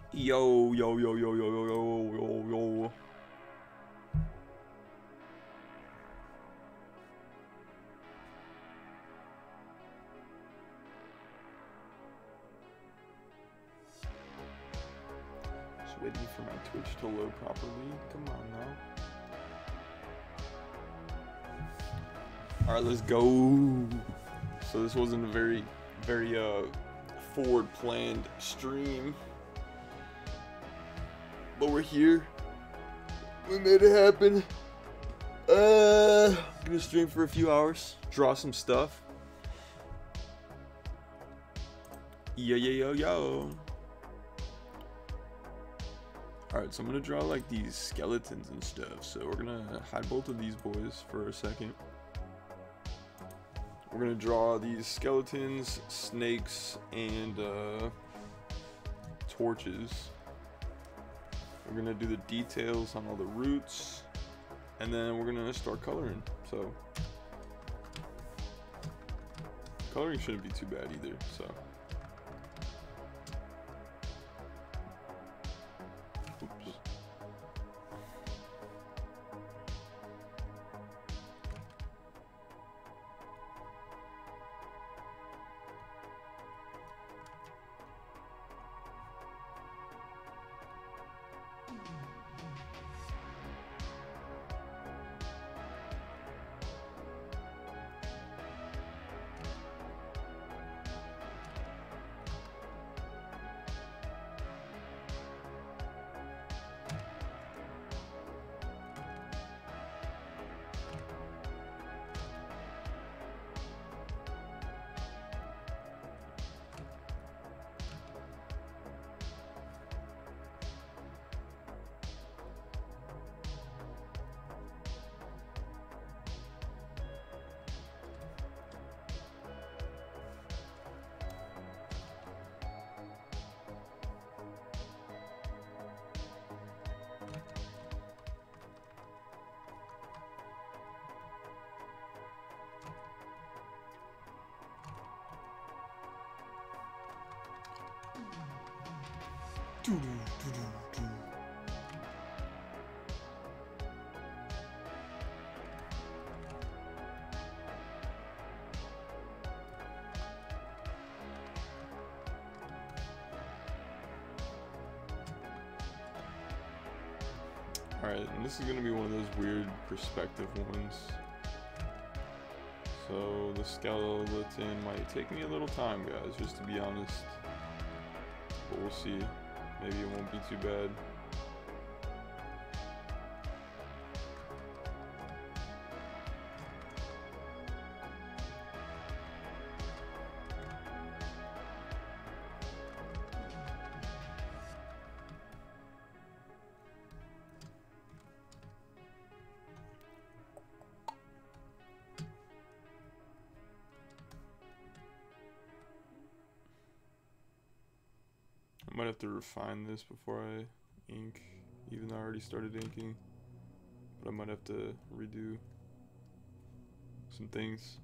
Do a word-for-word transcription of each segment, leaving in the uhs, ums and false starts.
Yo, yo, yo, yo, yo, yo, yo, yo, yo. Just waiting for my Twitch to load properly. Come on now. Alright, let's go. So this wasn't a very, very, uh, forward planned stream. But we're here. We made it happen. Uh, I'm gonna stream for a few hours, draw some stuff. Yo, yo, yo, yo. Alright, so I'm gonna draw like these skeletons and stuff. So we're gonna hide both of these boys for a second. We're gonna draw these skeletons, snakes, and uh, torches. We're gonna do the details on all the roots, and then we're gonna start coloring. So coloring shouldn't be too bad either. So oops. Alright, and this is going to be one of those weird perspective ones. So the skeleton might take me a little time, guys, just to be honest. But we'll see. Maybe it won't be too bad. I might have to refine this before I ink, even though I already started inking. But I might have to redo some things.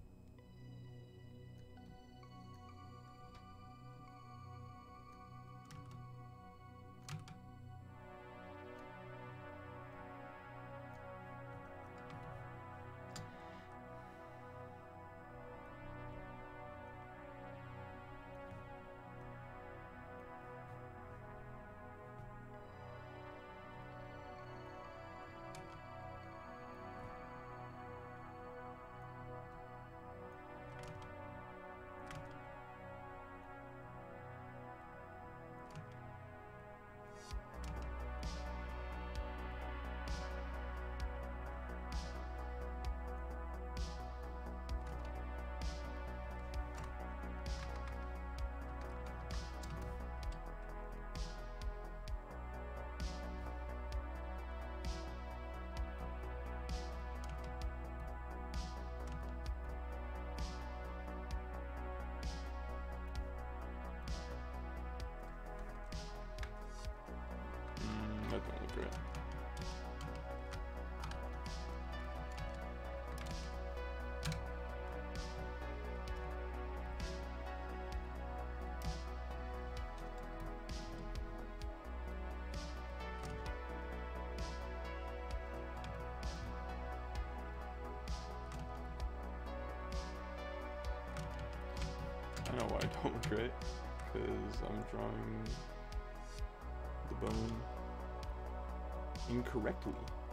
I know why I don't look right. Because I'm drawing the bone incorrectly.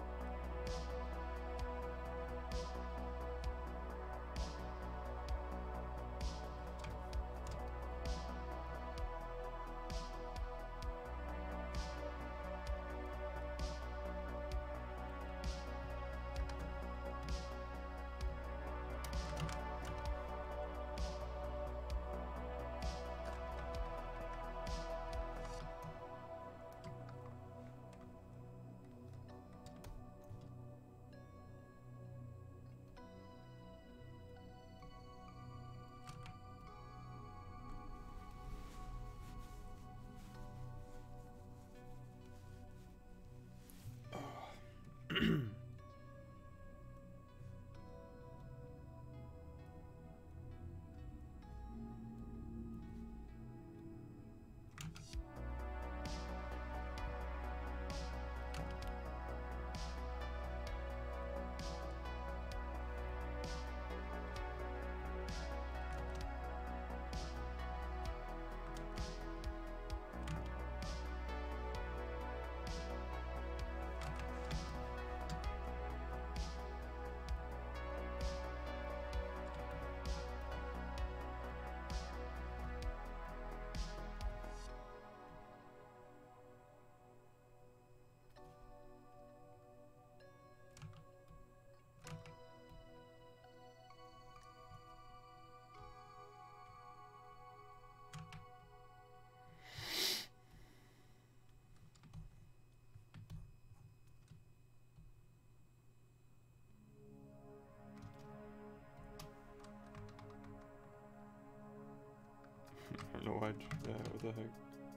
I don't know why. Yeah, what the heck?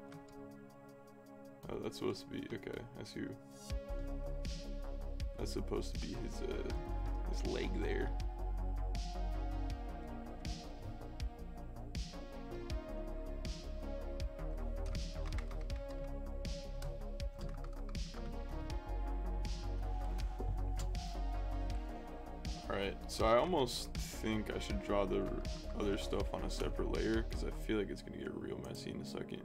Oh, that's supposed to be okay. I see. You. That's supposed to be his uh, his leg there. Alright, so I almost think I should draw the other stuff on a separate layer because I feel like it's going to get real messy in a second.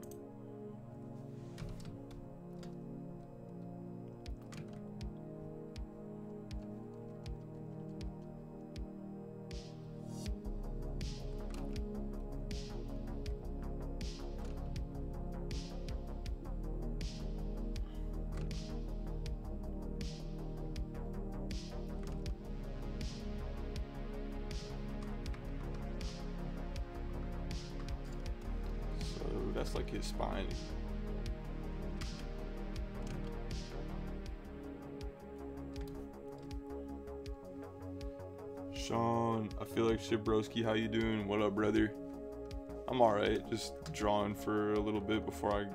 That's like his spine. Sean, I feel like shit, broski. How you doing? What up, brother? I'm alright. Just drawing for a little bit before I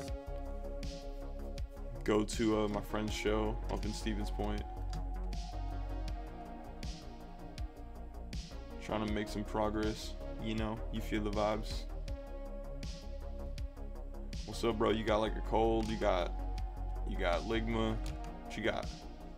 go to uh, my friend's show up in Stevens Point. Trying to make some progress. You know, you feel the vibes. What's up, bro? You got like a cold? You got, you got ligma? What you got?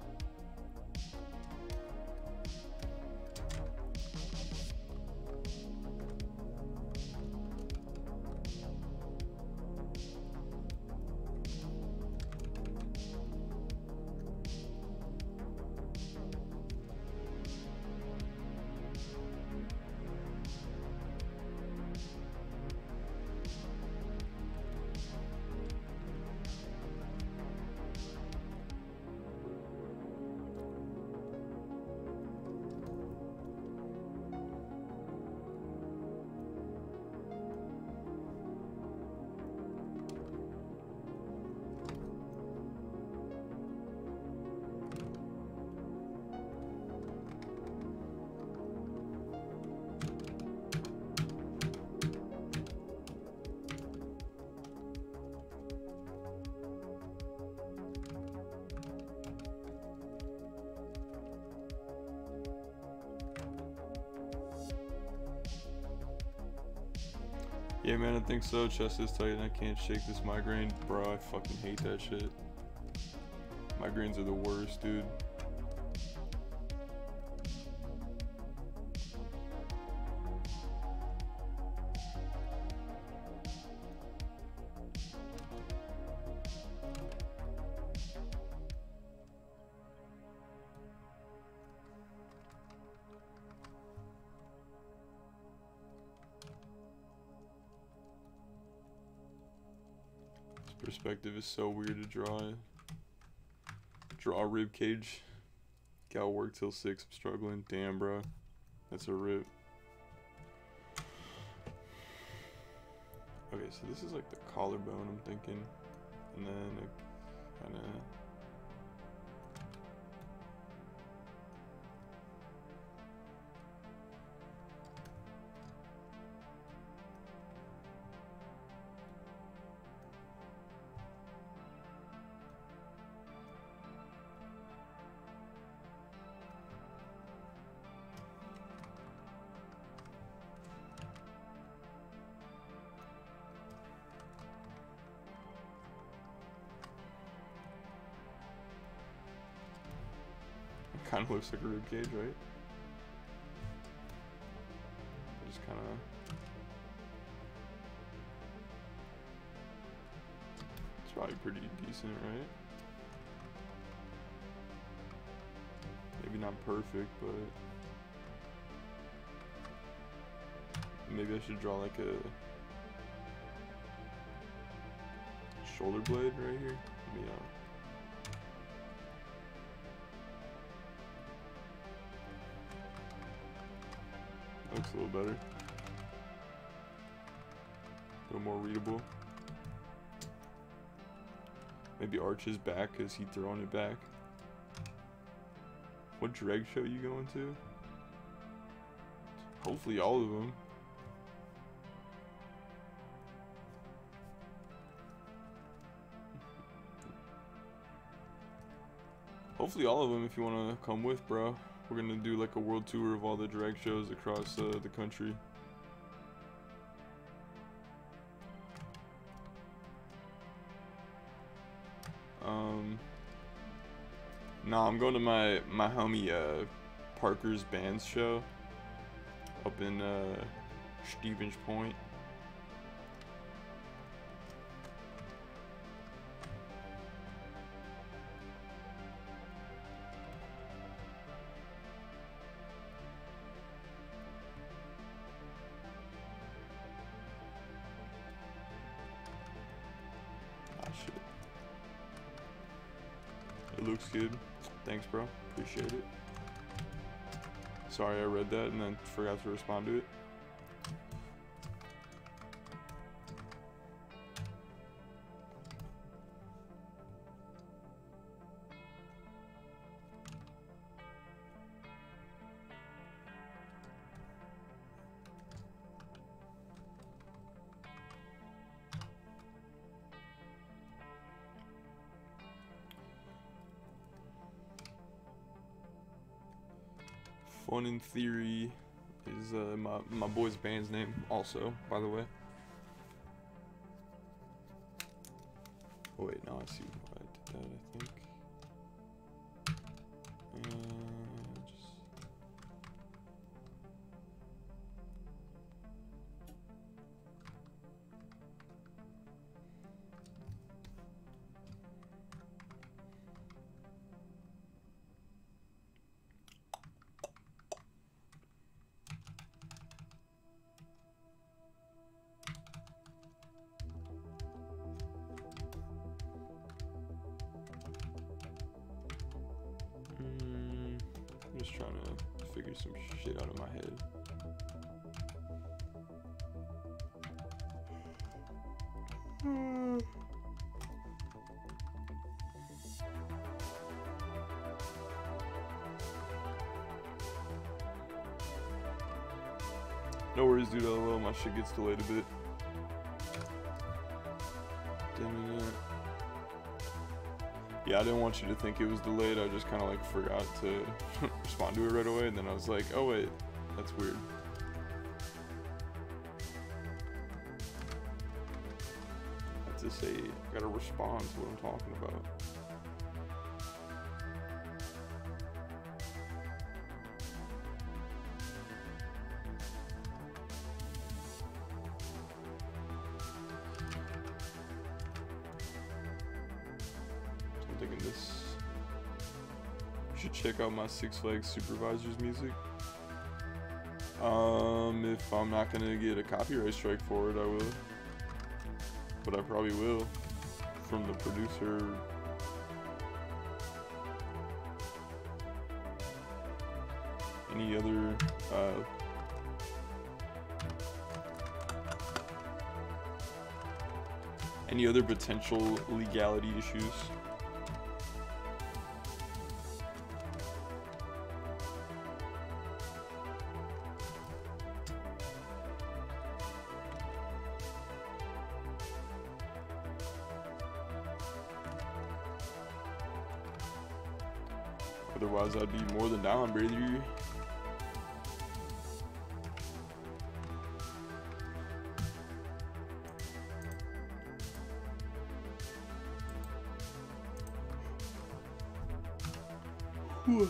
Yeah, man, I think so. Chest is tight and I can't shake this migraine. Bro, I fucking hate that shit. Migraines are the worst, dude. perspective is so weird to draw. Draw a rib cage. Gotta work till six. I'm struggling. Damn, bro. That's a rip. Okay, so this is like the collarbone, I'm thinking. And then it kind of... Kind of looks like a rib cage, right? Just kind of. It's probably pretty decent, right? Maybe not perfect, but maybe I should draw like a shoulder blade right here. Let me, uh, looks a little better. A little more readable. Maybe arch his back because he throwing it back. What drag show you going to? Hopefully all of them. Hopefully all of them if you want to come with, bro. We're gonna do like a world tour of all the drag shows across uh, the country. Um, no, I'm going to my my homie uh, Parker's Bands show up in uh, Stevens Point. It looks good. Thanks, bro. Appreciate it. Sorry I read that and then forgot to respond to it. Fun in Theory is uh, my, my boy's band's name also, by the way. Oh wait, now I see why I did that, I think. And just... I'm just trying to figure some shit out of my head. No worries, dude. LOL, my shit gets delayed a bit. Damn it. Yeah, I didn't want you to think it was delayed. I just kind of like forgot to respond to it right away, and then I was like, oh wait, that's weird. I have to say, I gotta respond to what I'm talking about. This. You should check out my Six Flags Supervisors music. Um, if I'm not gonna get a copyright strike for it, I will. But I probably will. from the producer. Any other uh, any other potential legality issues? Otherwise, I'd be more than down, brother. Whew.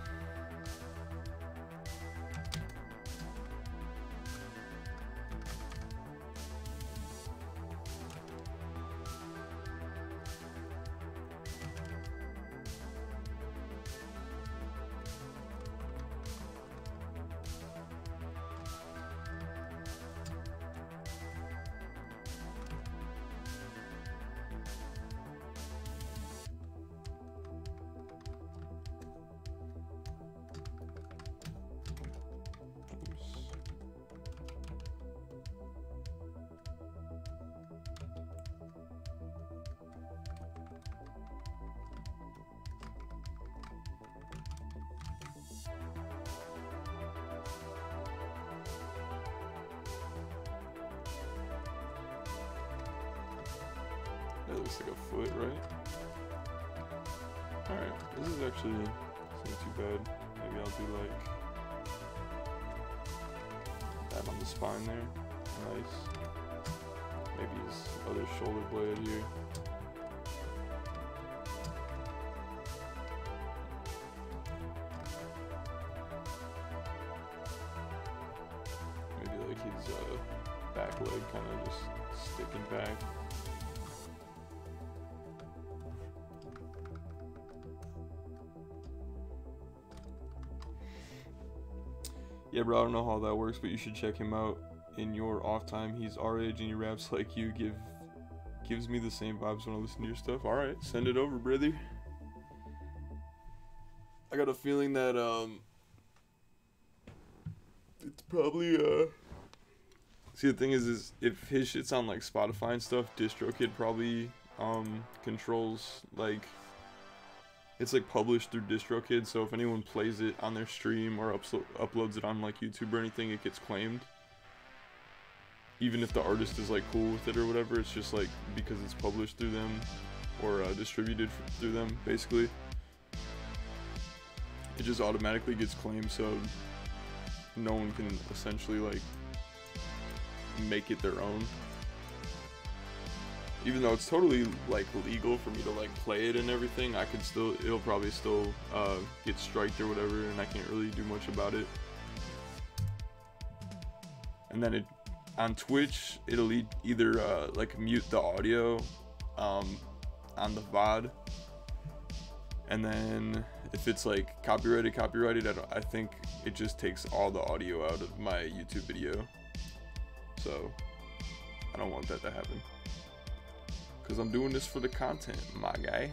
That looks like a foot, right? Alright, this is actually not too bad. Maybe I'll do like that on the spine there. Nice. Maybe his other shoulder blade here. Maybe like his uh, back leg kind of just sticking back. Yeah, bro, I don't know how that works, but you should check him out in your off time. He's our age and he raps like you. Give gives me the same vibes when I listen to your stuff. All right, send it over, brother. I got a feeling that um, it's probably uh. See, the thing is, is if his shit's on like Spotify and stuff, DistroKid probably um controls like. It's like published through DistroKid, so if anyone plays it on their stream or uplo uploads it on like YouTube or anything, it gets claimed. Even if the artist is like cool with it or whatever, it's just like because it's published through them or uh, distributed through them, basically. It just automatically gets claimed, so no one can essentially like make it their own. Even though it's totally like legal for me to like play it and everything, I could still, it'll probably still uh, get striked or whatever, and I can't really do much about it. And then it on Twitch, it'll e either uh, like mute the audio um, on the V O D, and then if it's like copyrighted, copyrighted, I, don't, I think it just takes all the audio out of my YouTube video. So I don't want that to happen. Because I'm doing this for the content, my guy.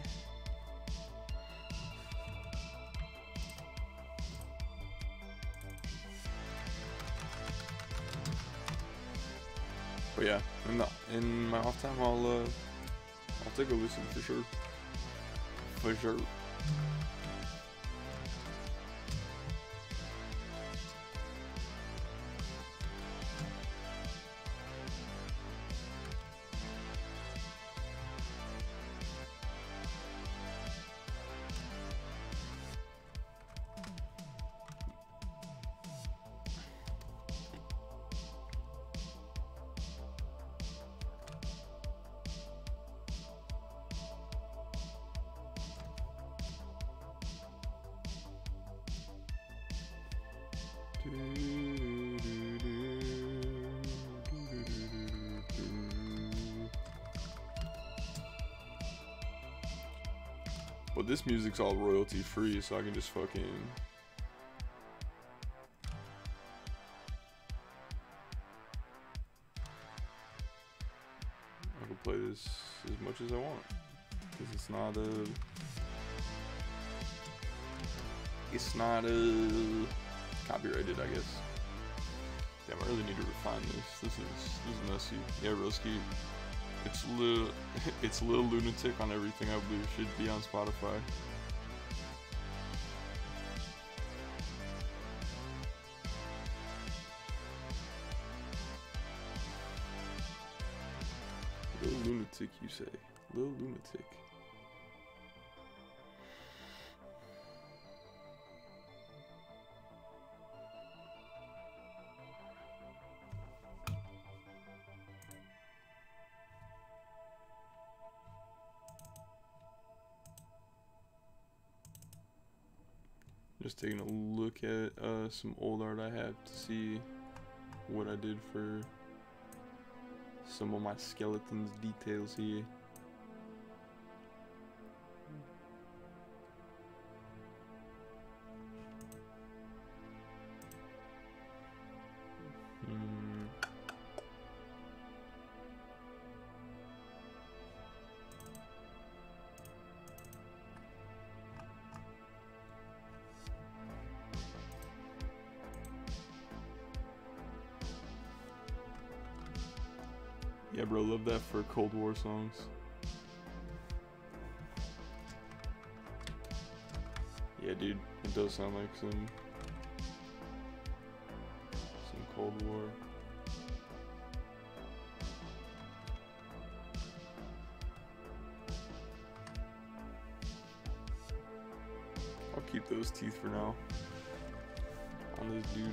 But yeah, in, the, in my off time, I'll, uh, I'll take a listen for sure. For sure. But this music's all royalty free, so I can just fucking... I can play this as much as I want. Because it's not a... It's not a... copyrighted, I guess. Damn, I really need to refine this. This is this is messy. Yeah, Ruski. It's Lil it's Lil Lunatic on everything. I believe it should be on Spotify. Lil Lunatic, you say? Lil Lunatic. Just taking a look at uh, some old art I have to see what I did for some of my skeletons details here. Hmm. Yeah, bro, love that for Cold War songs. Yeah, dude, it does sound like some some Cold War. I'll keep those teeth for now on this dude.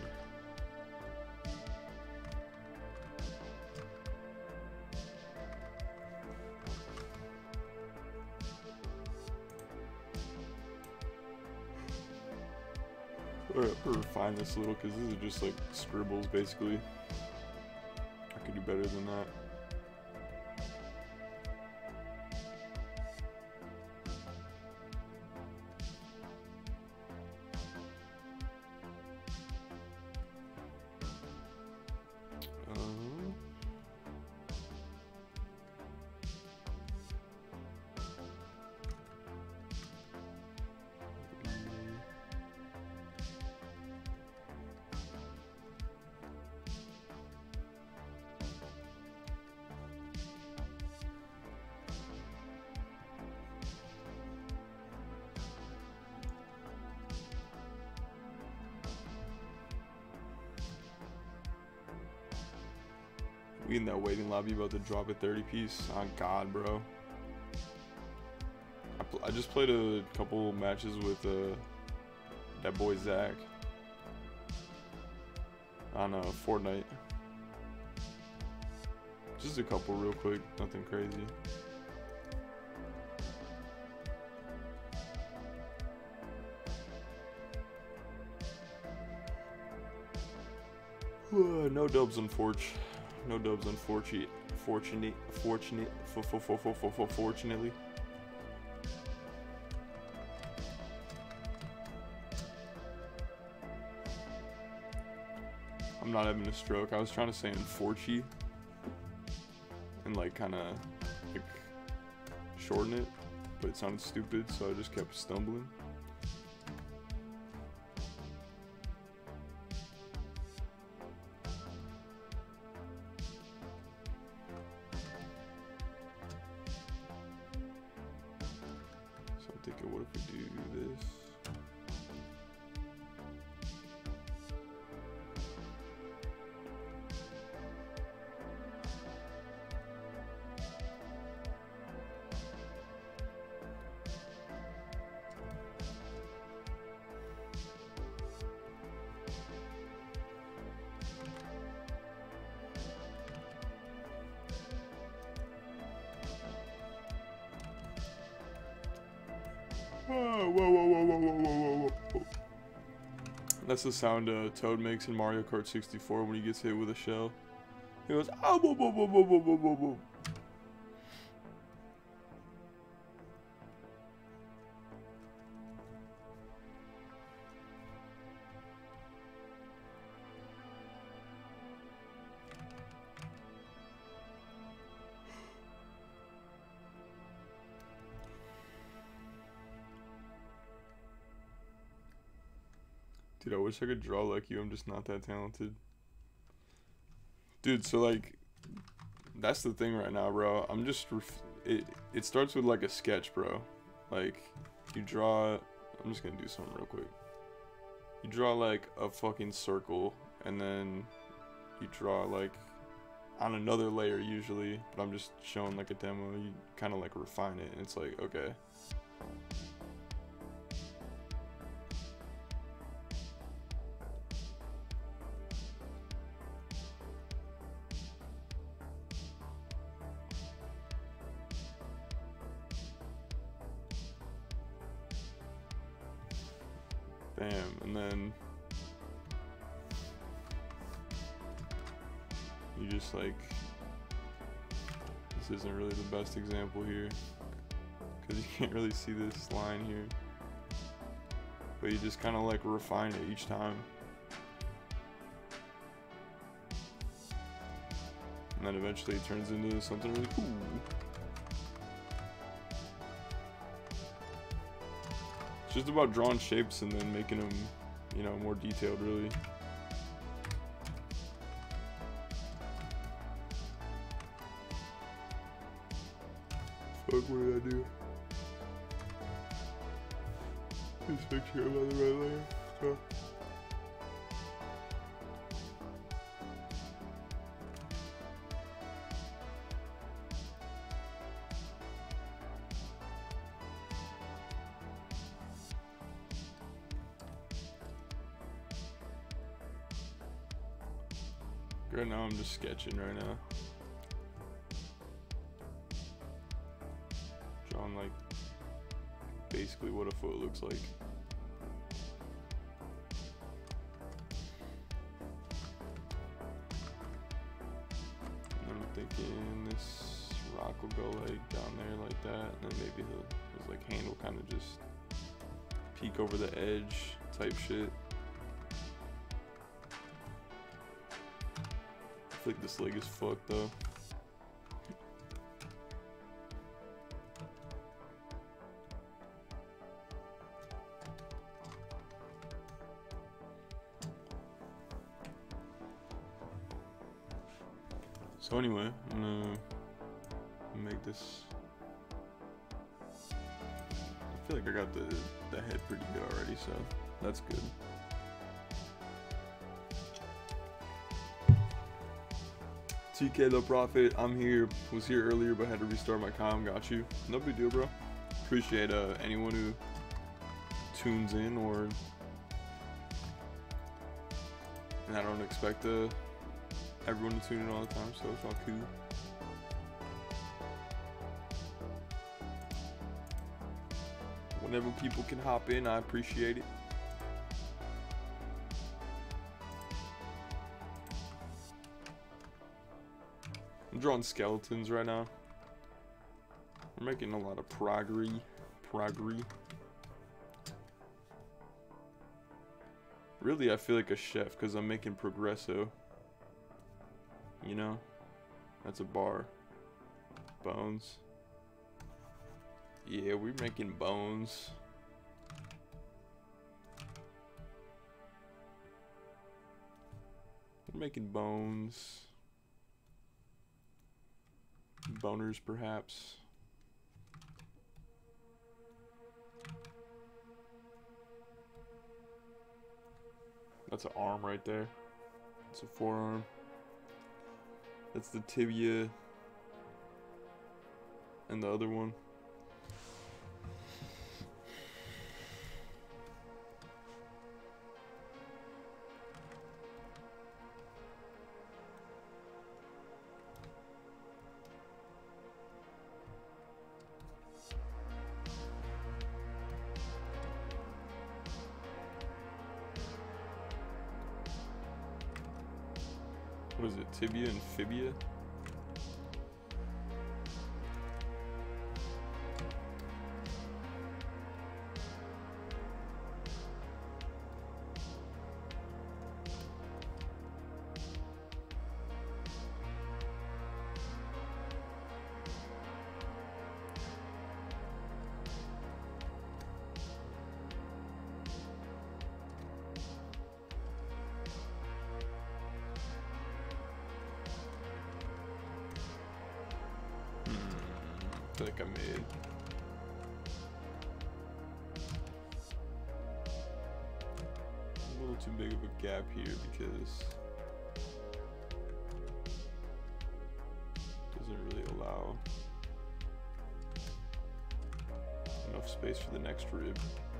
Alright, I'll refine this a little because this is just like scribbles basically. I could do better than that. Um, We in that waiting lobby about to drop a thirty piece. Oh god, bro. I, pl I just played a couple matches with uh, that boy Zach on uh, Fortnite. Just a couple real quick, nothing crazy. No dubs on Forge. No dubs, unfortunate, fortunate, fortunate, for, for, for, for, for, for, fortunately. I'm not having a stroke. I was trying to say unfortunate and like kind of like shorten it, but it sounded stupid, so I just kept stumbling. Thinking, what if we do this? Whoa, whoa, whoa, whoa, whoa, whoa, whoa, whoa. That's the sound uh, Toad makes in Mario Kart sixty-four when he gets hit with a shell. He goes, oh, whoa, whoa, whoa, whoa, whoa, whoa, whoa, whoa. Dude, I wish I could draw like you. I'm just not that talented. Dude, so like, that's the thing right now, bro. I'm just, ref it, it starts with like a sketch, bro. Like, you draw, I'm just gonna do something real quick. You draw like a fucking circle, and then you draw like on another layer usually, but I'm just showing like a demo. You kind of like refine it, and it's like, okay. Bam, and then you just like, this isn't really the best example here because you can't really see this line here, but you just kind of like refine it each time, and then eventually it turns into something really cool. It's just about drawing shapes and then making them, you know, more detailed, really. Fuck, what did I do? Just make sure I'm on the right layer. Oh. Right now I'm just sketching right now. Drawing like basically what a foot looks like. And I'm thinking this rock will go like down there like that, and then maybe the, his like hand will kind of just peek over the edge type shit. I think this leg is fucked though. So anyway, I'm gonna make this. I feel like I got the, the head pretty good already, so that's good. T K the Prophet, I'm here. Was here earlier, but had to restart my comm. Got you. No big deal, bro. Appreciate uh, anyone who tunes in, or and I don't expect uh, everyone to tune in all the time, so it's all cool. Whenever people can hop in, I appreciate it. I'm drawing skeletons right now. We're making a lot of progress. Progress. Really, I feel like a chef because I'm making progresso. You know? That's a bar. Bones. Yeah, we're making bones. We're making bones. Boners, perhaps. That's an arm right there. It's a forearm. That's the tibia. And the other one. What is it, tibia and fibia? feel like I made. A little too big of a gap here because it doesn't really allow enough space for the next rib.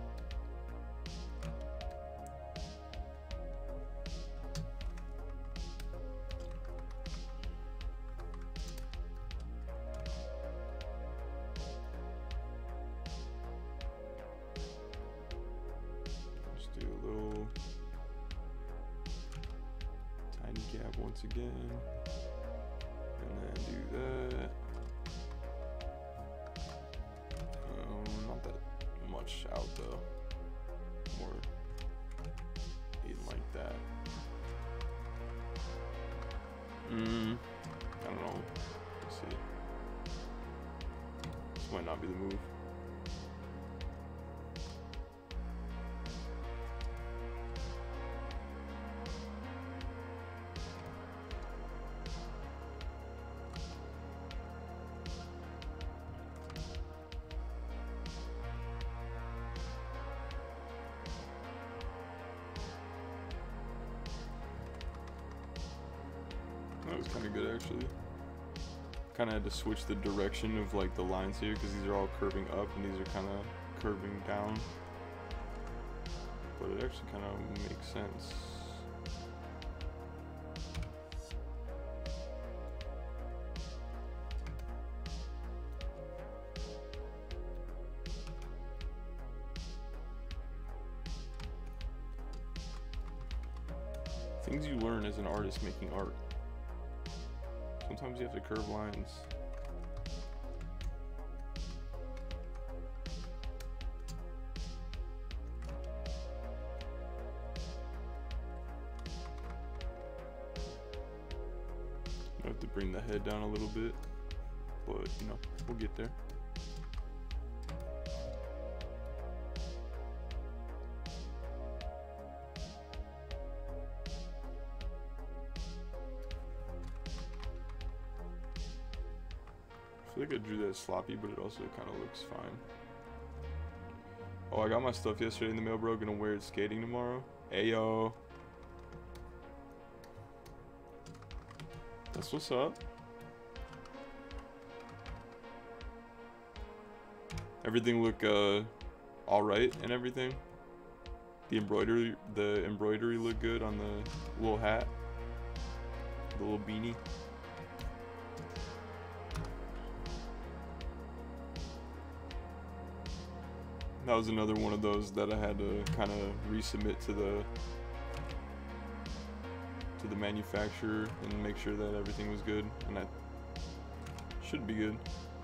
Once again, and then do that. Um, not that much out though, more in like that. Mm, I don't know. Let's see. This might not be the move. That was kind of good actually. Kind of had to switch the direction of like the lines here because these are all curving up and these are kind of curving down. But it actually kind of makes sense. Things you learn as an artist making art. Sometimes you have to curve lines. I have to bring the head down a little bit, but you know, we'll get there. I feel like I drew that sloppy, but it also kind of looks fine. Oh, I got my stuff yesterday in the mail, bro. Gonna wear it skating tomorrow. Ayo. That's what's up. Everything look uh, all right and everything. The embroidery, the embroidery look good on the little hat, the little beanie. That was another one of those that I had to kind of resubmit to the to the manufacturer and make sure that everything was good, and that should be good.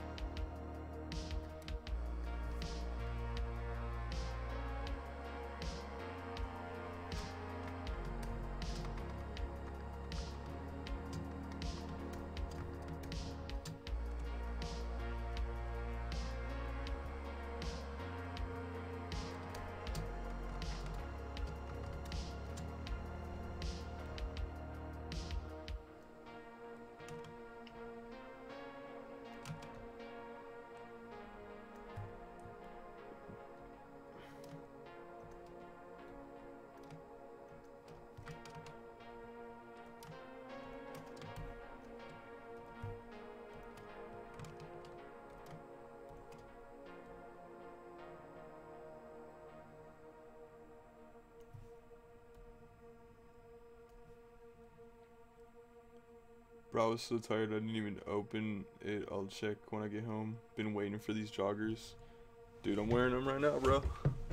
Bro, I was so tired I didn't even open it. I'll check when I get home. Been waiting for these joggers. Dude, I'm wearing them right now, bro.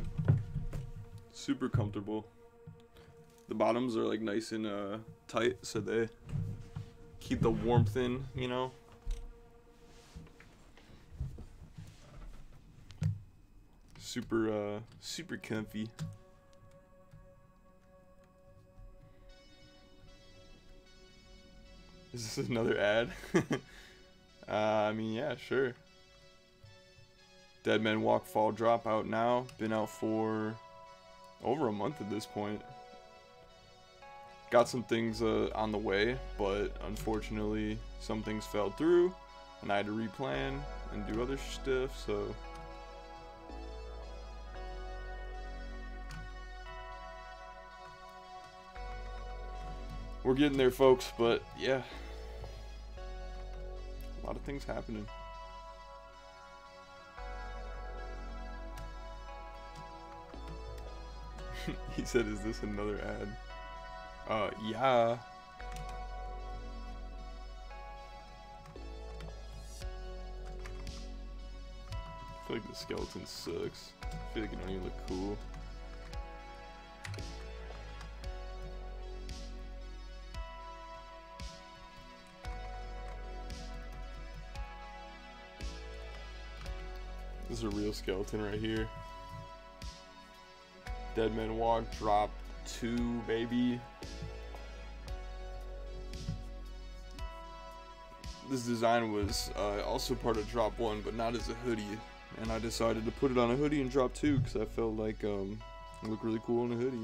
Super comfortable. The bottoms are like nice and uh, tight, so they keep the warmth in, you know. Super, uh, super comfy. Is this another ad? uh, I mean, yeah, sure. Dead Men Walk Fall Drop out now. Been out for over a month at this point. Got some things uh, on the way, but unfortunately some things fell through. and I had to replan and do other stuff, so we're getting there, folks. But yeah, a lot of things happening. He said, is this another ad? Uh, yeah. I feel like the skeleton sucks. I feel like it don't even look cool. This is a real skeleton right here. Dead Man Walk drop two, baby. This design was uh, also part of drop one, but not as a hoodie. And I decided to put it on a hoodie and drop two because I felt like um, it looked really cool in a hoodie.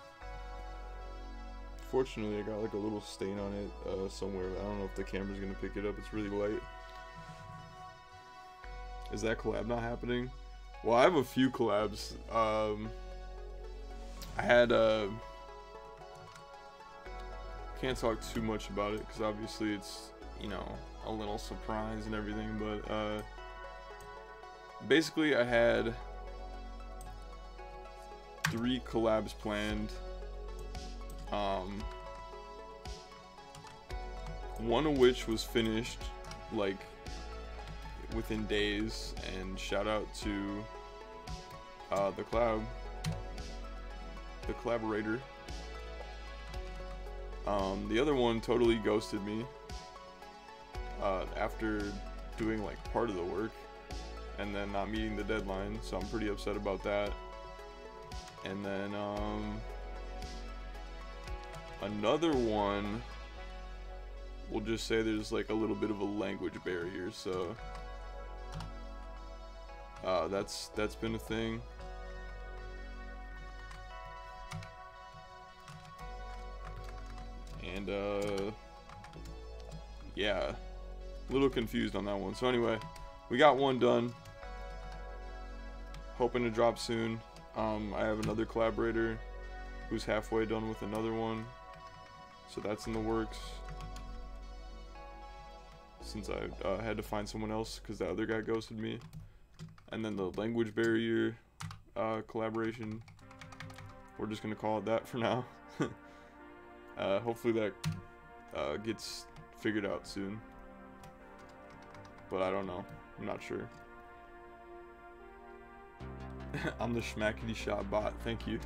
Fortunately, I got like a little stain on it uh, somewhere. I don't know if the camera's gonna pick it up. It's really light. Is that collab not happening? Well, I have a few collabs. Um, I had uh, can't talk too much about it because obviously it's, you know, a little surprise and everything, but uh, basically I had three collabs planned. Um, one of which was finished like within days, and shout out to uh, the collab, the collaborator. Um, the other one totally ghosted me uh, after doing like part of the work and then not meeting the deadline, so I'm pretty upset about that. And then um, another one, we'll just say there's like a little bit of a language barrier, so uh, that's that's been a thing. And uh, yeah, a little confused on that one. So anyway, we got one done. Hoping to drop soon. Um, I have another collaborator who's halfway done with another one, so that's in the works. Since I uh, had to find someone else because the other guy ghosted me. And then the language barrier uh, collaboration, we're just gonna call it that for now. uh, hopefully that uh, gets figured out soon, but I don't know, I'm not sure. I'm the Schmackety Shot bot, thank you.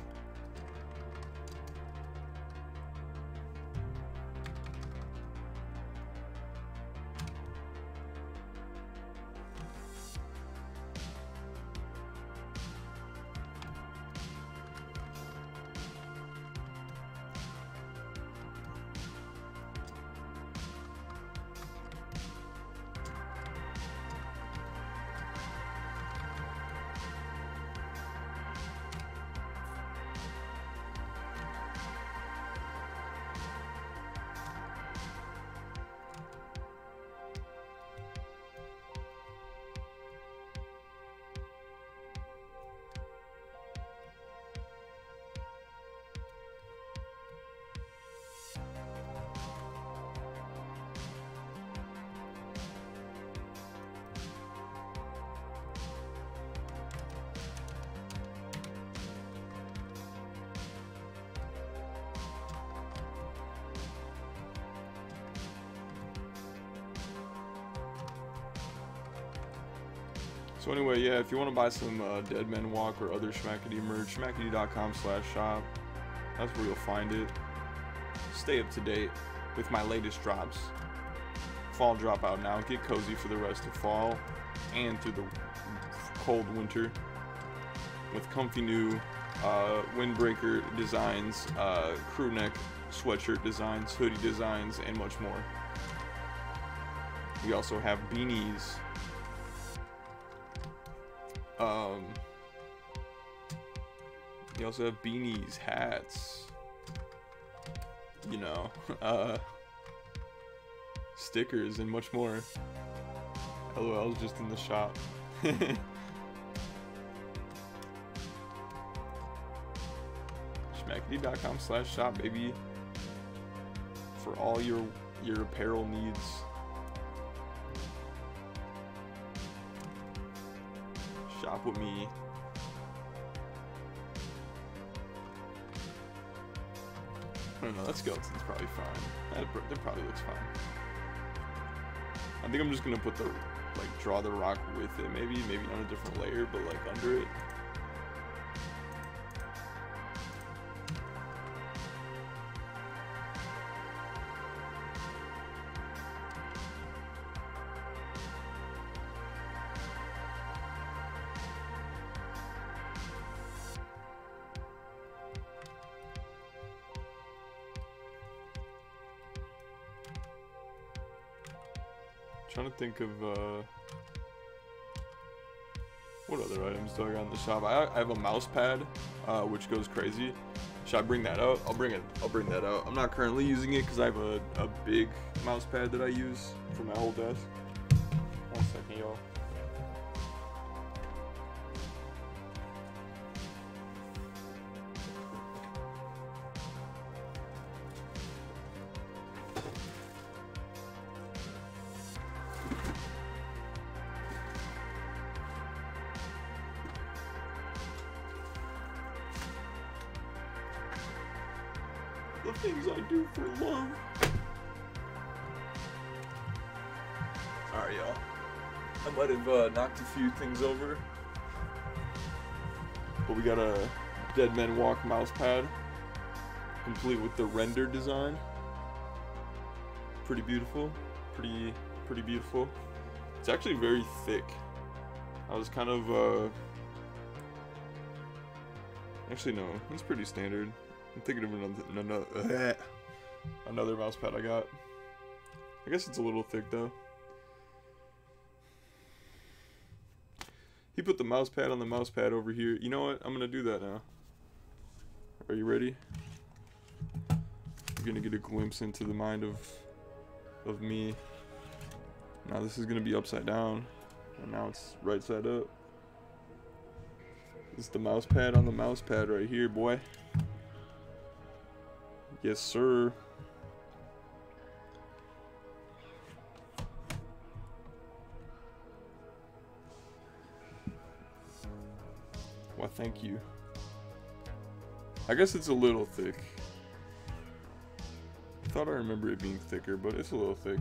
So anyway, yeah, if you want to buy some uh, Dead Men Walk or other Schmackety merch, schmackety dot com slash shop. That's where you'll find it. Stay up to date with my latest drops. Fall drop out now. Get cozy for the rest of fall and through the cold winter with comfy new uh, windbreaker designs, uh, crew neck sweatshirt designs, hoodie designs, and much more. We also have beanies. Um, you also have beanies, hats, you know, uh, stickers, and much more. Hello, I was just in the shop. Schmackety dot com slash shop, baby. For all your your apparel needs. Shop with me. I don't know, that skeleton's probably fine. That, that probably looks fine. I think I'm just gonna put the, like, draw the rock with it, maybe, maybe on a different layer, but like under it. Trying to think of uh, what other items do I got in the shop. I, I have a mouse pad, uh, which goes crazy. Should I bring that out? I'll bring it. I'll bring that out. I'm not currently using it because I have a, a big mouse pad that I use for my whole desk. One second, y'all. The things I do for love. Alright, y'all. I might have uh, knocked a few things over. But we got a Dead Men Walk mouse pad. Complete with the render design. Pretty beautiful. Pretty, pretty beautiful. It's actually very thick. I was kind of, uh... Actually, no. It's pretty standard. I'm thinking of another, another, another mouse pad I got. I guess it's a little thick though. He put the mouse pad on the mouse pad over here. You know what? I'm gonna do that now. Are you ready? You're gonna get a glimpse into the mind of of me. Now this is gonna be upside down, and now it's right side up. This is the mouse pad on the mouse pad right here, boy. Yes, sir. Well, thank you. I guess it's a little thick. I thought I remember it being thicker, but it's a little thick.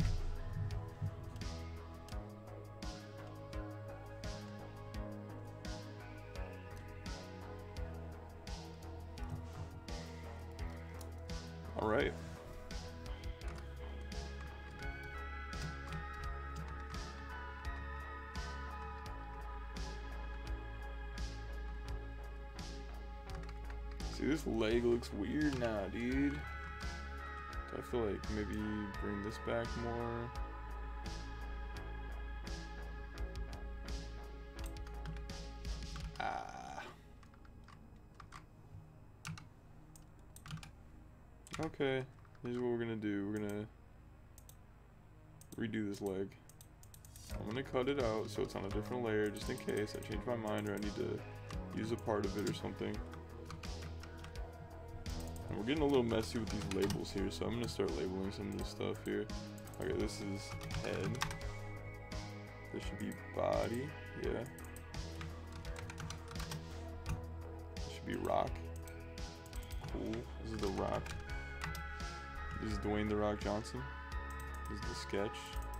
All right. See, this leg looks weird now, dude. So I feel like maybe bring this back more. Ah. Okay, here's what we're gonna do. We're gonna redo this leg. I'm gonna cut it out so it's on a different layer just in case I change my mind or I need to use a part of it or something. And we're getting a little messy with these labels here, so I'm gonna start labeling some of this stuff here. Okay, this is head. This should be body, yeah. This should be rock. Cool. This is the rock. This is Dwayne The Rock Johnson. This is the sketch.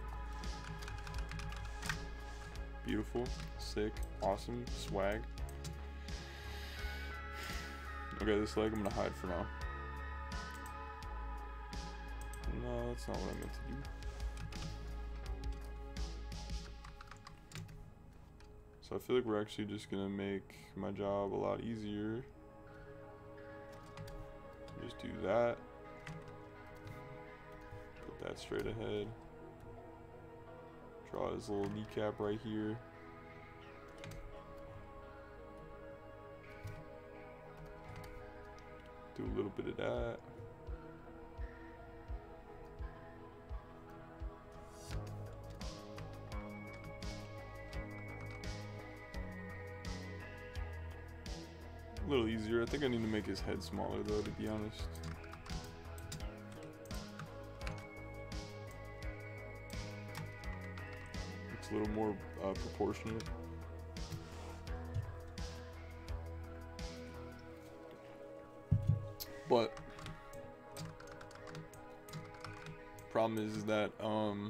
Beautiful, sick, awesome, swag. Okay, this leg I'm gonna hide for now. No, that's not what I meant to do. So I feel like we're actually just gonna make my job a lot easier. Just do that. Put that straight ahead. Draw his little kneecap right here. Do a little bit of that. A little easier. I think I need to make his head smaller though, to be honest. It's a little more uh, proportionate. But problem is, is that um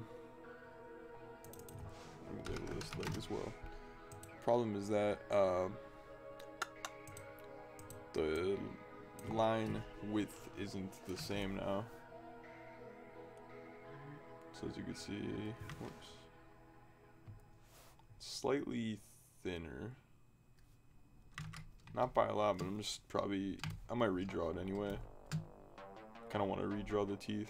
let me label this leg as well. Problem is that uh, the line width isn't the same now. So as you can see, whoops, slightly thinner. Not by a lot, but I'm just probably, I might redraw it anyway. Kind of want to redraw the teeth.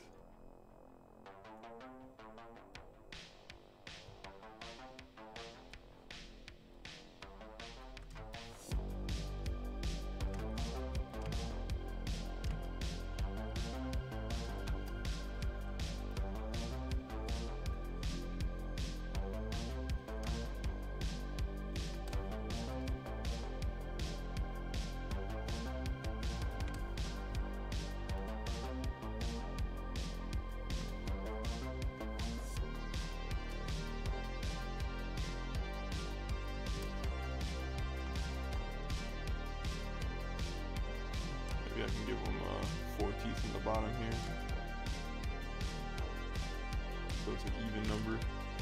I can give him uh, four teeth in the bottom here, so it's an even number.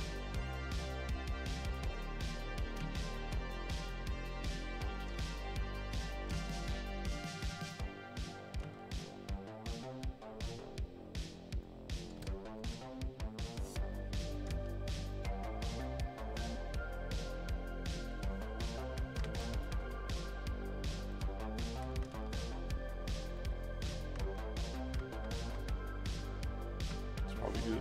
Good.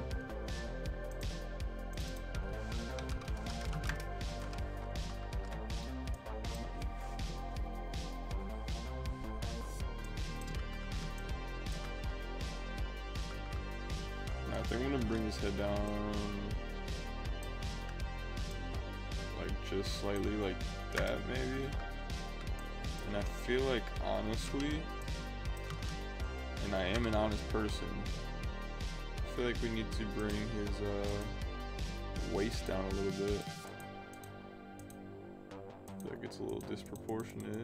Now, I think I'm gonna bring his head down like just slightly like that maybe. And I feel like honestly, and I am an honest person, I feel like we need to bring his uh, waist down a little bit. I feel like it's a little disproportionate.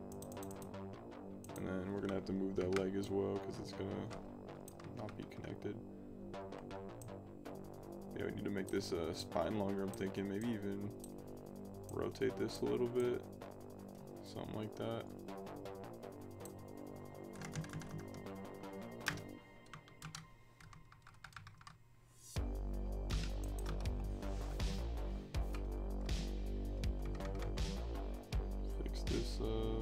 And then we're gonna have to move that leg as well because it's gonna not be connected. Yeah, we need to make this uh, spine longer. I'm thinking maybe even rotate this a little bit. Something like that. This uh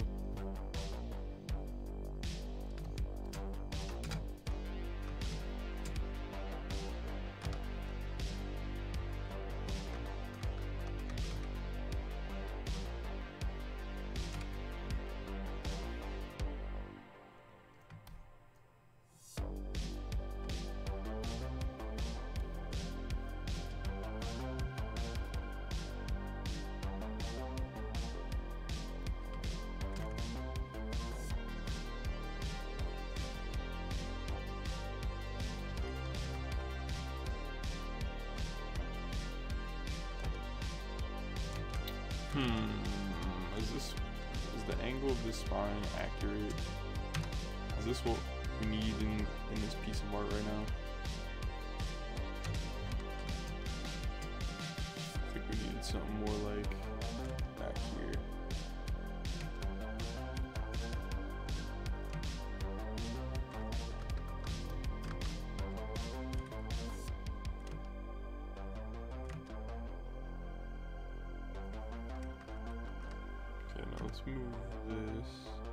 Hmm, is this, is the angle of this spine accurate? Is this what we need in, in this piece of art right now? I think we needed something more like back here. Let's move this.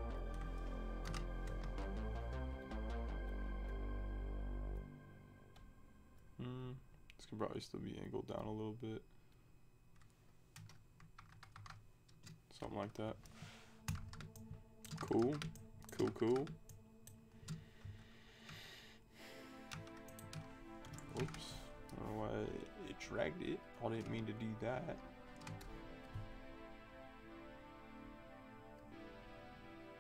Hmm, this could probably still be angled down a little bit. Something like that. Cool. Cool, cool. Whoops. I don't know why it dragged it. I didn't mean to do that.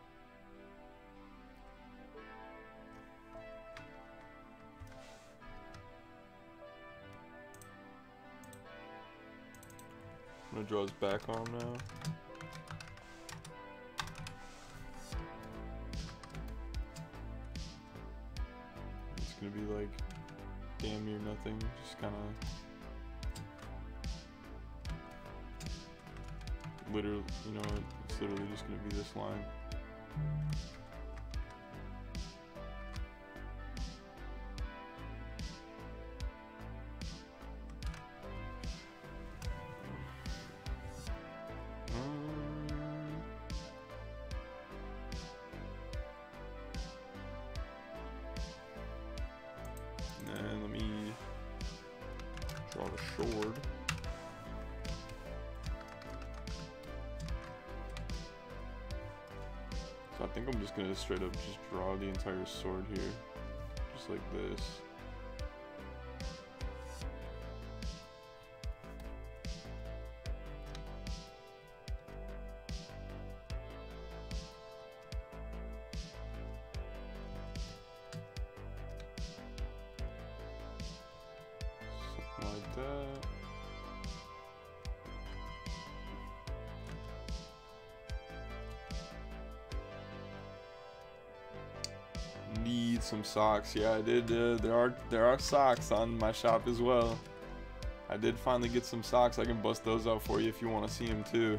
gonna draw his back arm now. It's gonna be like damn near nothing, just kind of literally, you know, it's literally just gonna be this line. And let me draw the sword. So I think I'm just gonna straight up just draw the entire sword here, just like this. Like that. Need some socks. Yeah, I did. Uh, there are there are socks on my shop as well. I did finally get some socks. I can bust those out for you if you want to see them too.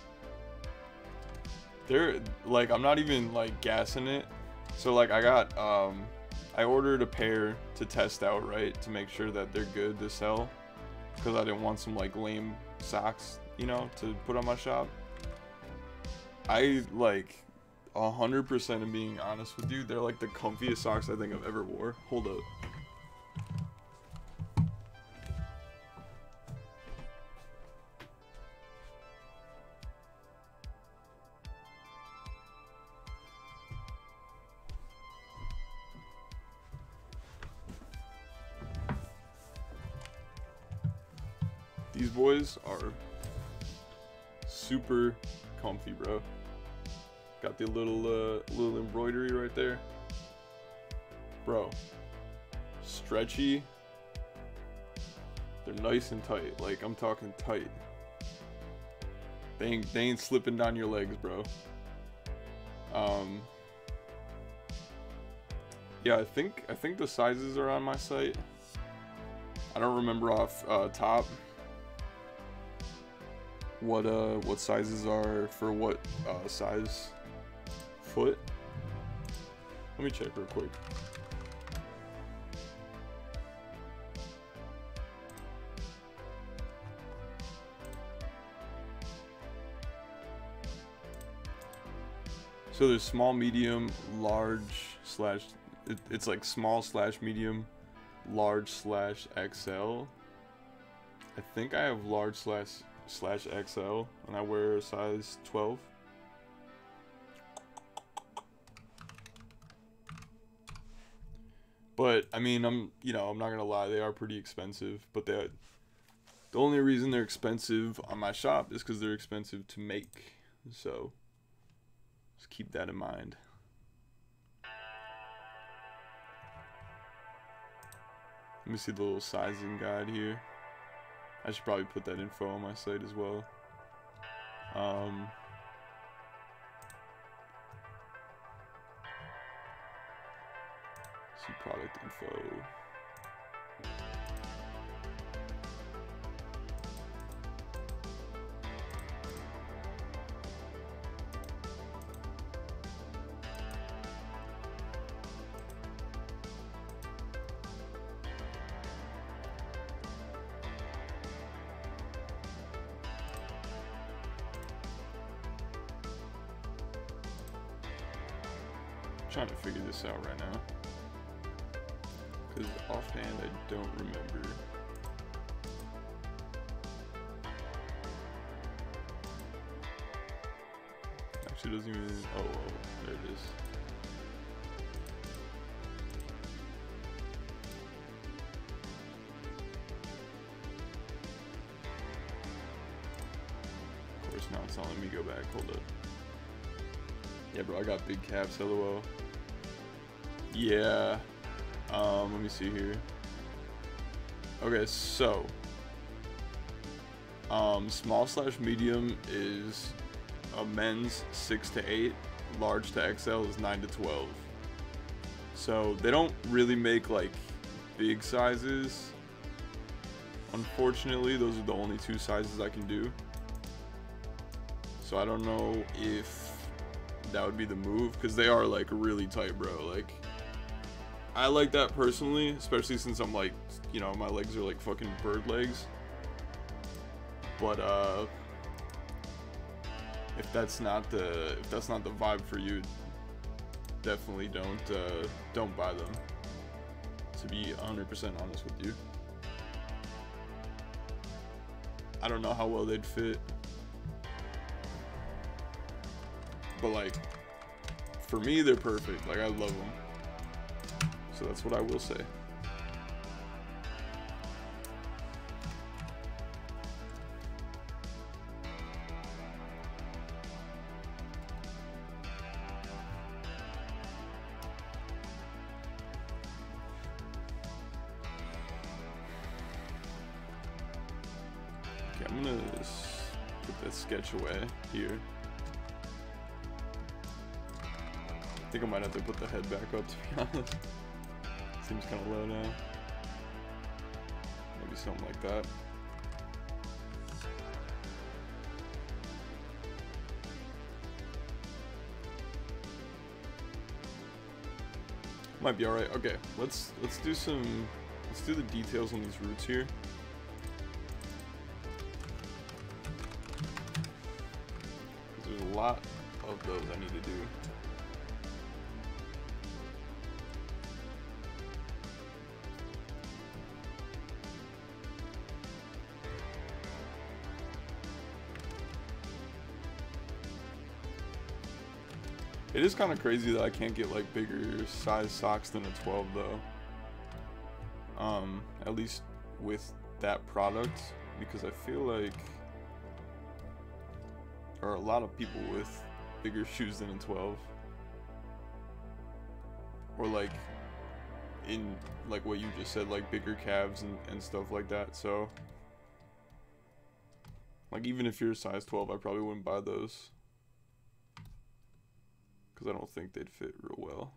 They're like, I'm not even like gassing it. So like I got um. I ordered a pair to test out, right, to make sure that they're good to sell, because I didn't want some like lame socks, you know, to put on my shop. I like a hundred percent of being honest with you, they're like the comfiest socks I think I've ever wore. Hold up. These boys are super comfy, bro. Got the little uh, little embroidery right there, bro. Stretchy. They're nice and tight. Like I'm talking tight. They ain't they ain't slipping down your legs, bro. Um. Yeah, I think I think the sizes are on my site. I don't remember off uh, top. What uh what sizes are for what uh size foot. Let me check real quick. So there's small, medium, large slash it, it's like small slash medium, large slash X L. I think I have large slash slash X L and I wear a size twelve. But I mean, I'm you know I'm not gonna lie, they are pretty expensive, but they the only reason they're expensive on my shop is because they're expensive to make, so just keep that in mind. Let me see the little sizing guide here. I should probably put that info on my site as well. Um, see product info. Trying to figure this out right now, because offhand I don't remember. Actually, doesn't even. Oh, oh, there it is. Of course, now it's not letting me go back. Hold up. Yeah, bro, I got big caps, lol. Yeah. Um, let me see here. Okay, so Um, small slash medium is a men's six to eight, large to X L is nine to twelve. So they don't really make like big sizes. Unfortunately, those are the only two sizes I can do. So I don't know if that would be the move, because they are like really tight, bro. Like, I like that personally, especially since I'm like, you know, my legs are like fucking bird legs. But uh if that's not the if that's not the vibe for you, definitely don't uh don't buy them, to be one hundred percent honest with you. I don't know how well they'd fit, but like for me they're perfect. Like, I love them, so that's what I will say. I'm gonna put that sketch away here. I think I might have to put the head back up, to be honest. Seems kind of low now. Maybe something like that. Might be all right. Okay, let's let's do some let's do the details on these roots here. There's a lot of those I need to do. It is kind of crazy that I can't get like bigger size socks than a twelve though. Um, at least with that product, because I feel like there are a lot of people with bigger shoes than a twelve. Or like in like what you just said, like bigger calves and, and stuff like that. So like even if you're a size twelve, I probably wouldn't buy those, because I don't think they'd fit real well.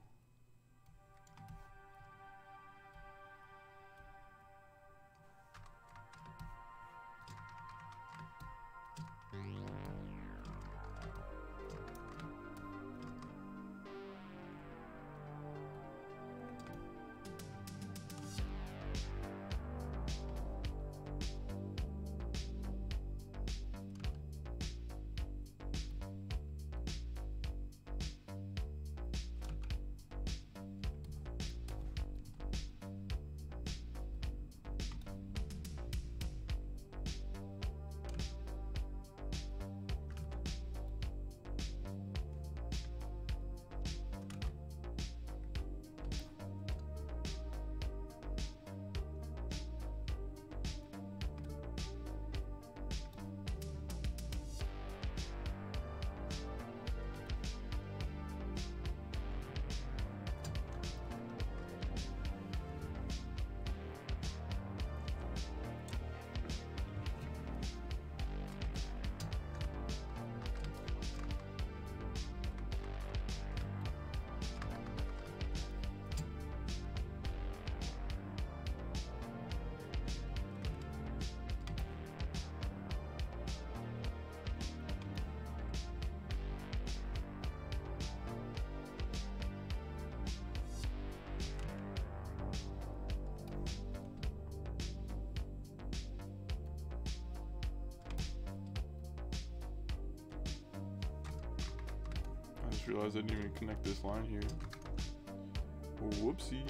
I just realized I didn't even connect this line here. Whoopsie.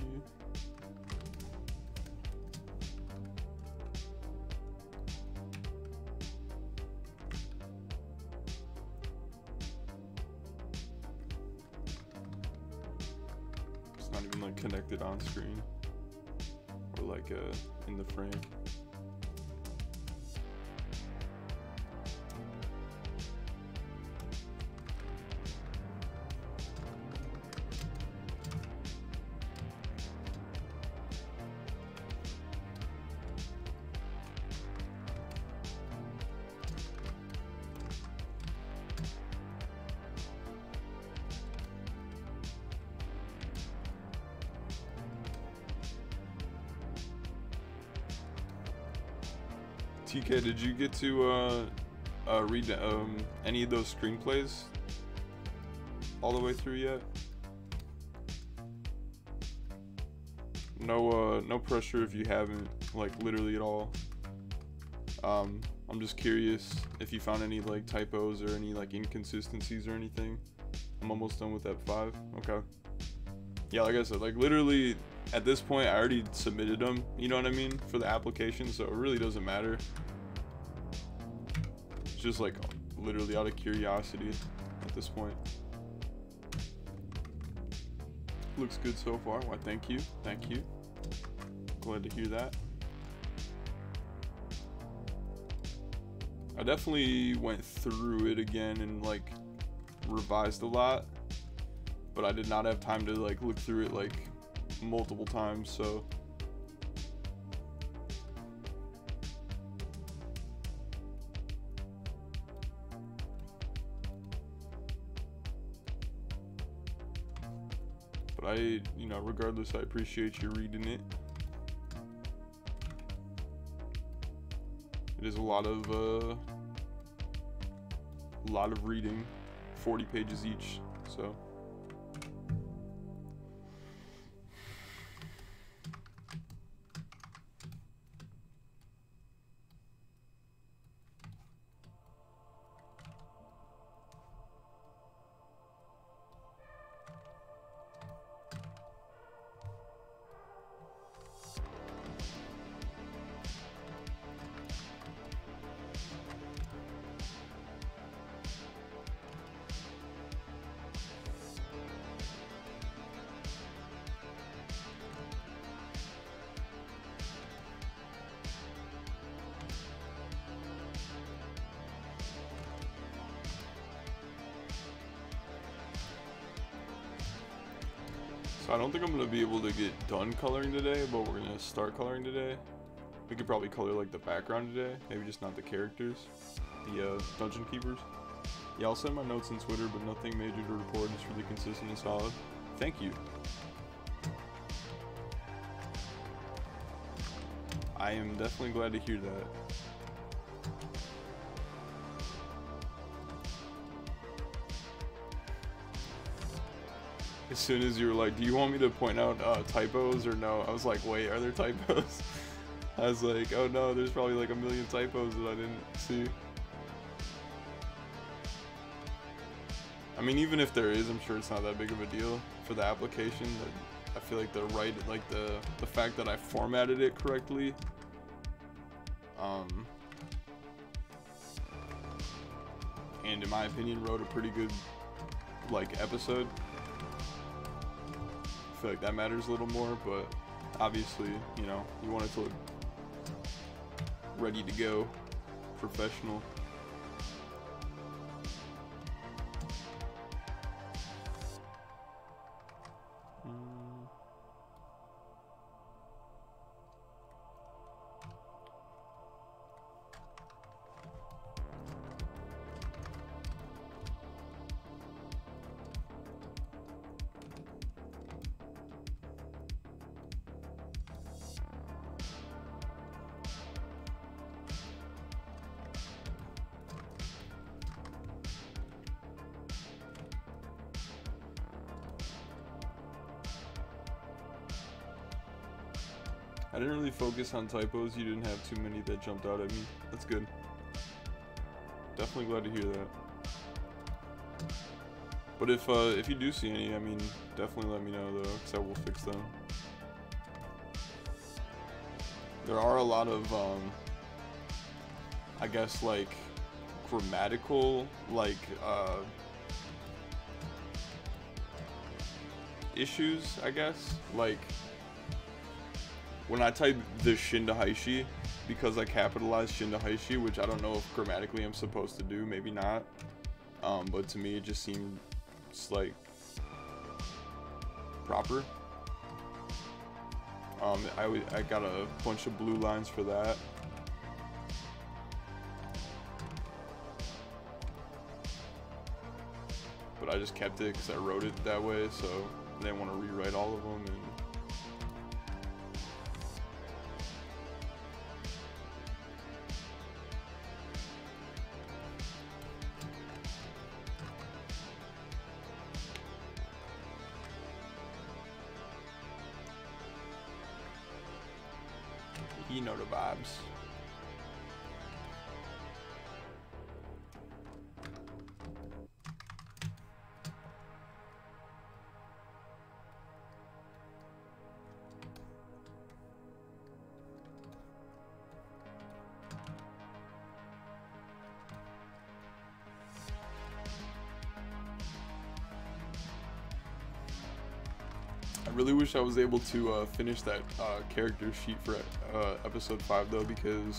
It's not even like connected on screen or like uh, in the frame. T K, did you get to uh, uh, read um, any of those screenplays all the way through yet? No, uh, no pressure if you haven't, like literally at all. Um, I'm just curious if you found any like typos or any like inconsistencies or anything. I'm almost done with that five. Okay. Yeah, like I said, like literally at this point, I already submitted them. You know what I mean, for the application, so it really doesn't matter. It's just like literally out of curiosity at this point. Looks good so far. Why, thank you, thank you. Glad to hear that. I definitely went through it again and like revised a lot, but I did not have time to like look through it like multiple times, so but I, you know, regardless, I appreciate you reading it. It is a lot of uh a lot of reading, forty pages each, so So I don't think I'm gonna be able to get done coloring today, but we're gonna start coloring today. We could probably color like the background today, maybe just not the characters, the uh, dungeon keepers. Yeah, I'll send my notes on Twitter, but nothing major to report. It's really consistent and solid. Thank you. I am definitely glad to hear that. As soon as you were like, do you want me to point out uh, typos or no? I was like, wait, are there typos? I was like, oh no, there's probably like a million typos that I didn't see. I mean, even if there is, I'm sure it's not that big of a deal for the application. I feel like the right, like the, the fact that I formatted it correctly, um, and in my opinion, wrote a pretty good, like, episode. I feel like that matters a little more, but obviously, you know, you want it to look ready to go, professional. I didn't really focus on typos. You didn't have too many that jumped out at me. That's good. Definitely glad to hear that. But if uh, if you do see any, I mean, definitely let me know though, because I will fix them. There are a lot of, um, I guess, like, grammatical, like, uh, issues, I guess. Like, when I type the Shindahaishi, because I capitalized Shindahaishi, which I don't know if grammatically I'm supposed to do, maybe not. Um, but to me, it just seemed like proper. Um, I, I got a bunch of blue lines for that. But I just kept it because I wrote it that way, so I didn't want to rewrite all of them. And You know the vibes. I really wish I was able to uh, finish that uh, character sheet for uh, episode five though, because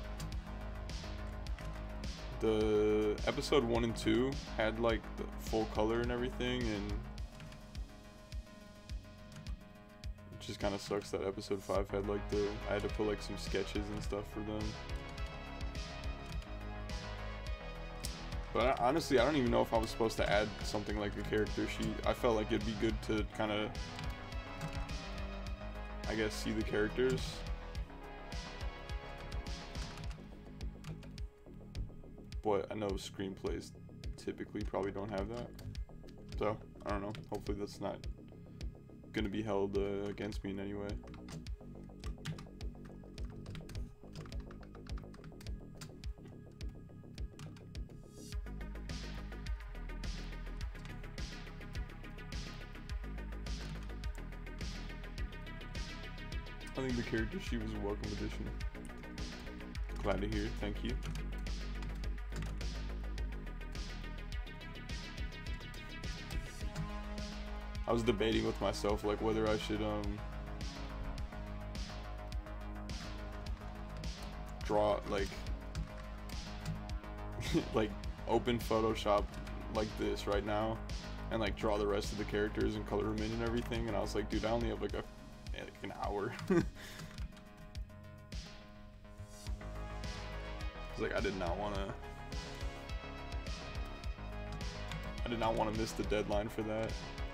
the episode one and two had like the full color and everything, and it just kind of sucks that episode five had like the I had to put like some sketches and stuff for them. But I, honestly, I don't even know if I was supposed to add something like a character sheet. I felt like it'd be good to kind of, I guess, see the characters. But I know screenplays typically probably don't have that. So, I don't know. Hopefully that's not going to be held uh, against me in any way. I think the character sheet was a welcome addition. Glad to hear. Thank you. I was debating with myself like whether I should um draw like like open Photoshop like this right now and like draw the rest of the characters and color them in and everything, and I was like, dude, I only have like a like an hour. It's like I did not want to I did not want to miss the deadline for that.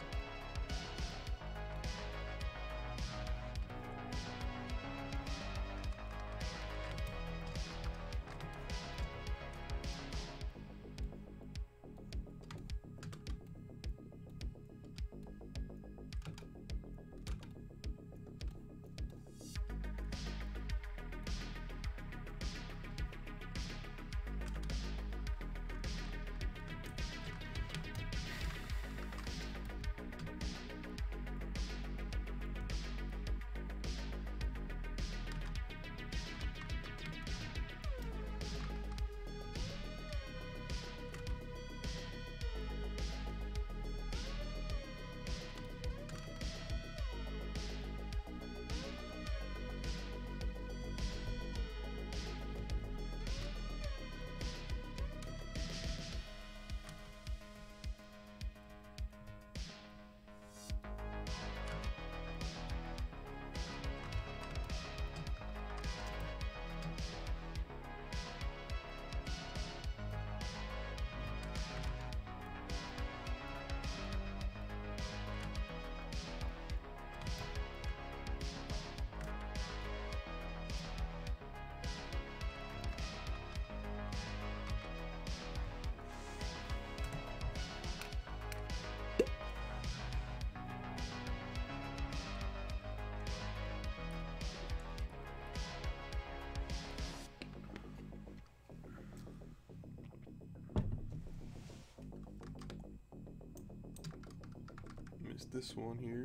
Missed this one here.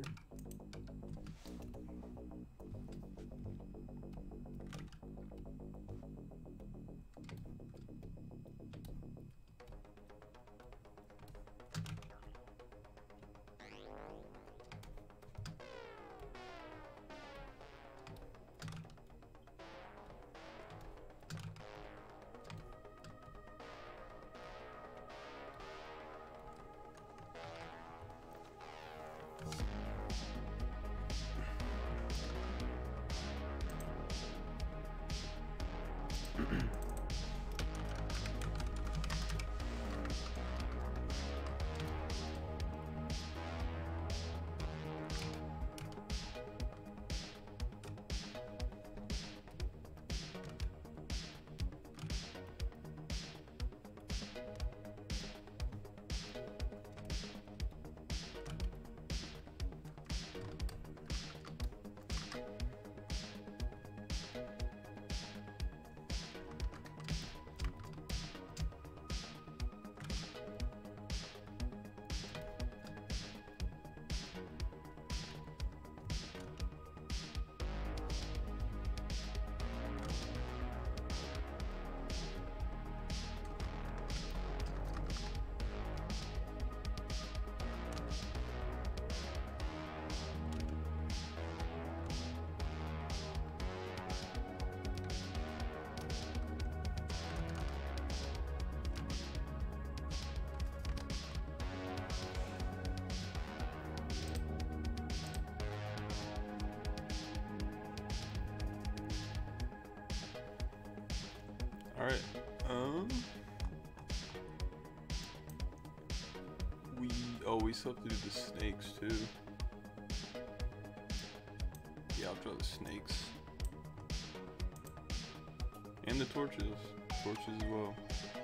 Alright, um... We... Oh, we still have to do the snakes, too. Yeah, I'll draw the snakes. And the torches. Torches as well.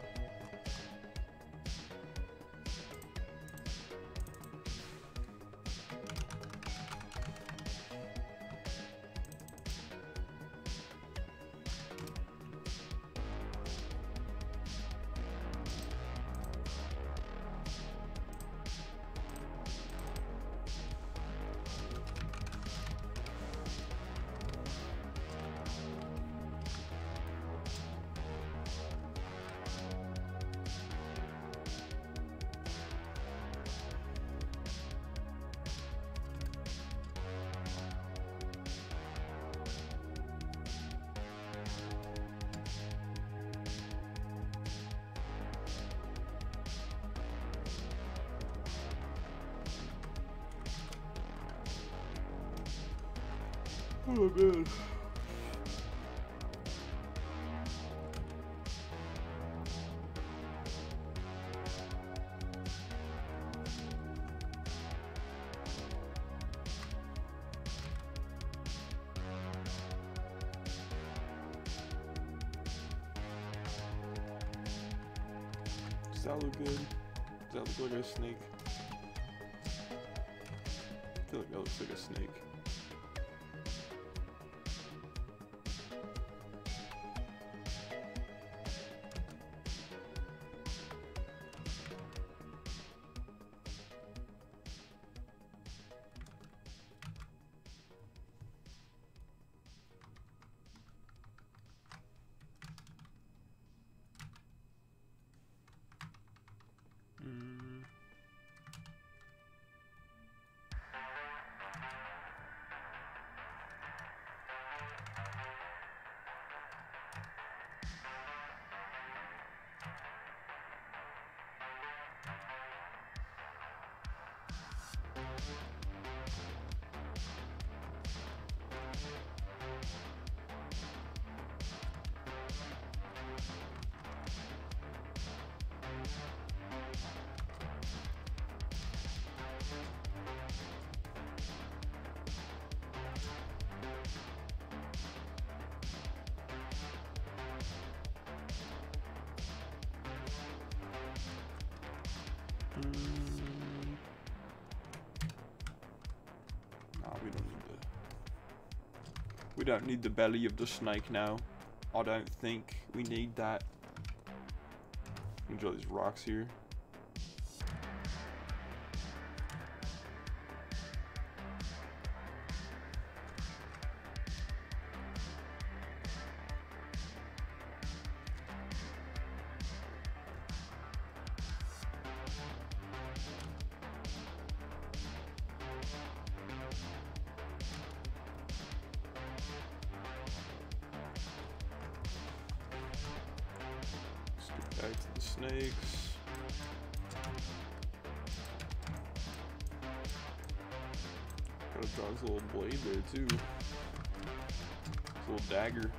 Oh man. Does that look good? Does that look like a snake? I feel like that looks like a snake. No, we don't need the. We don't need the belly of the snake now. I don't think we need that. We can draw these rocks here. Back to the snakes. Gotta draw his little blade there too. His little dagger.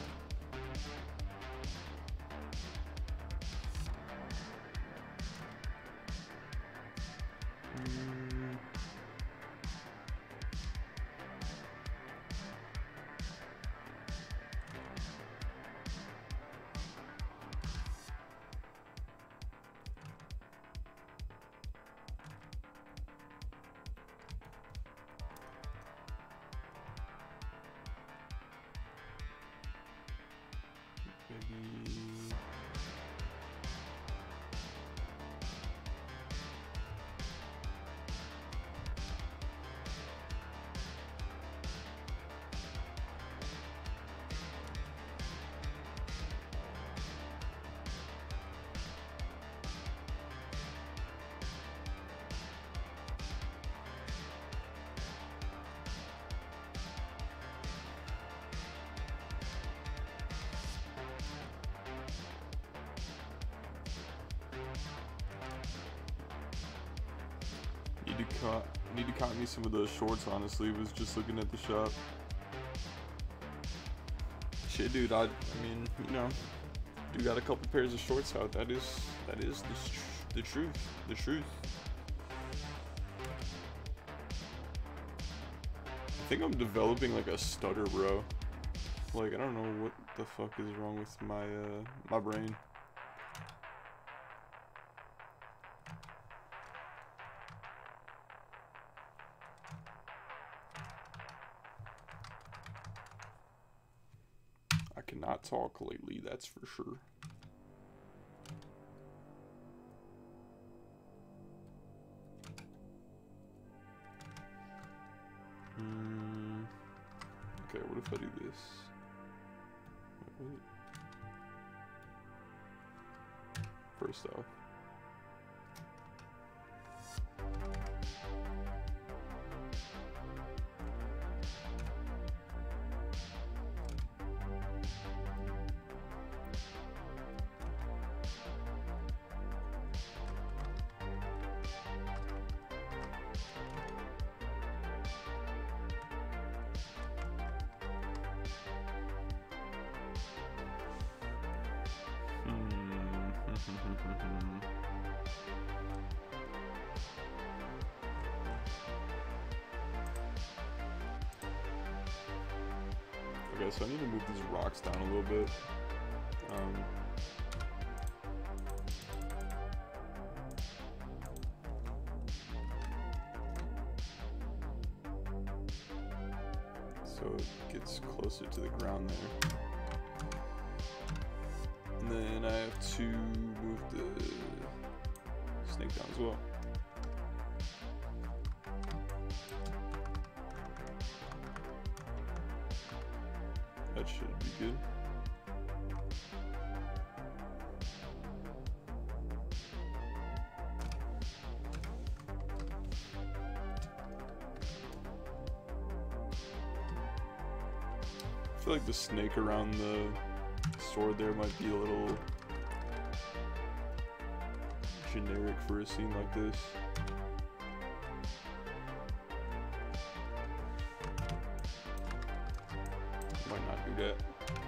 Mm. Maybe need to cut need to cut me some of those shorts, honestly. Was just looking at the shop. Shit, dude, I I mean, you know, Do got a couple pairs of shorts out. That is that is the, the truth. The truth. I think I'm developing like a stutter, bro. Like I don't know what the fuck is wrong with my uh my brain. I cannot talk lately, that's for sure. Mm, okay, what if I do this? Wait, wait. First off. Okay, so I need to move these rocks down a little bit. Um, so it gets closer to the ground there. And then I have to move the snake down as well. That should be good. I feel like the snake around the sword there might be a little generic for a scene like this. Might not do that.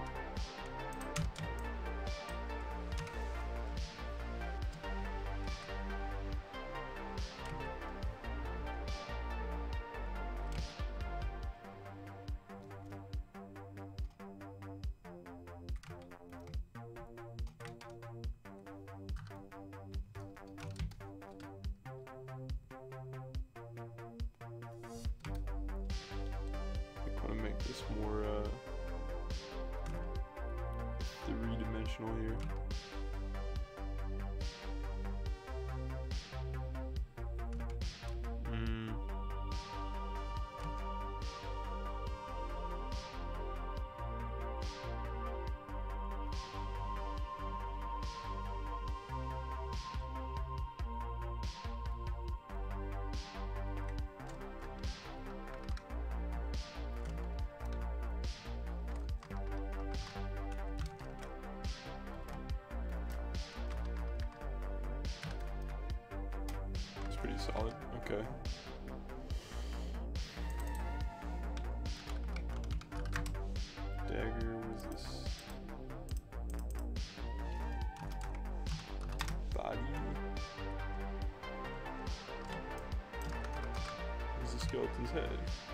Make this more uh, three-dimensional here. Mm. Pretty solid. Okay. Dagger, what is this? Body. Where's the skeleton's head?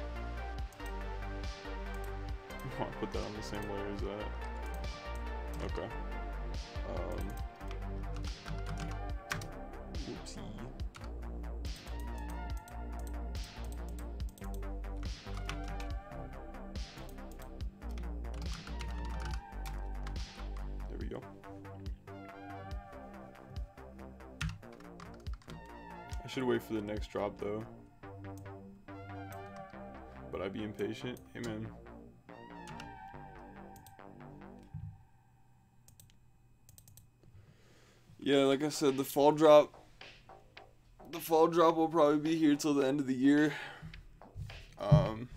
I want to put that on the same layer as that. Okay. Um. Whoopsie. Go. I should wait for the next drop though, but I'd be impatient. Amen. Yeah, like I said, the fall drop the fall drop will probably be here till the end of the year. Um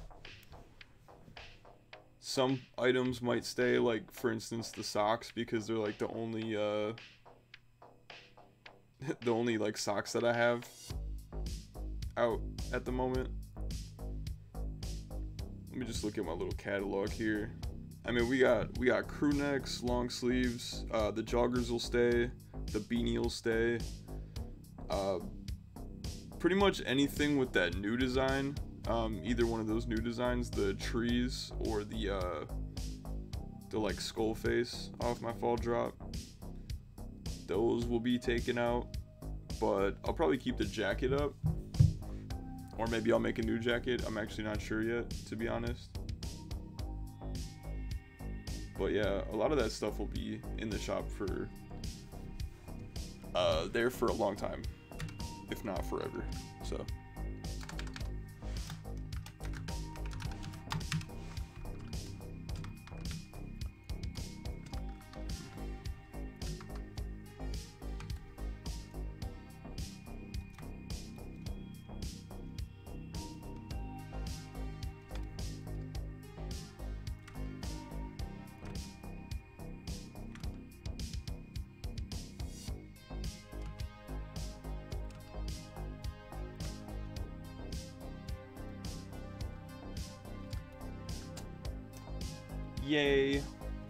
Some items might stay, like for instance the socks, because they're like the only uh the only like socks that I have out at the moment. Let me just look at my little catalog here. I mean, we got we got crew necks, long sleeves. Uh, the joggers will stay. The beanie will stay. Uh, pretty much anything with that new design. Um, either one of those new designs, the trees or the uh, the like skull face off my fall drop. Those will be taken out, but I'll probably keep the jacket up, or maybe I'll make a new jacket. I'm actually not sure yet, to be honest. But yeah, a lot of that stuff will be in the shop for uh, there for a long time, if not forever. So. Yay.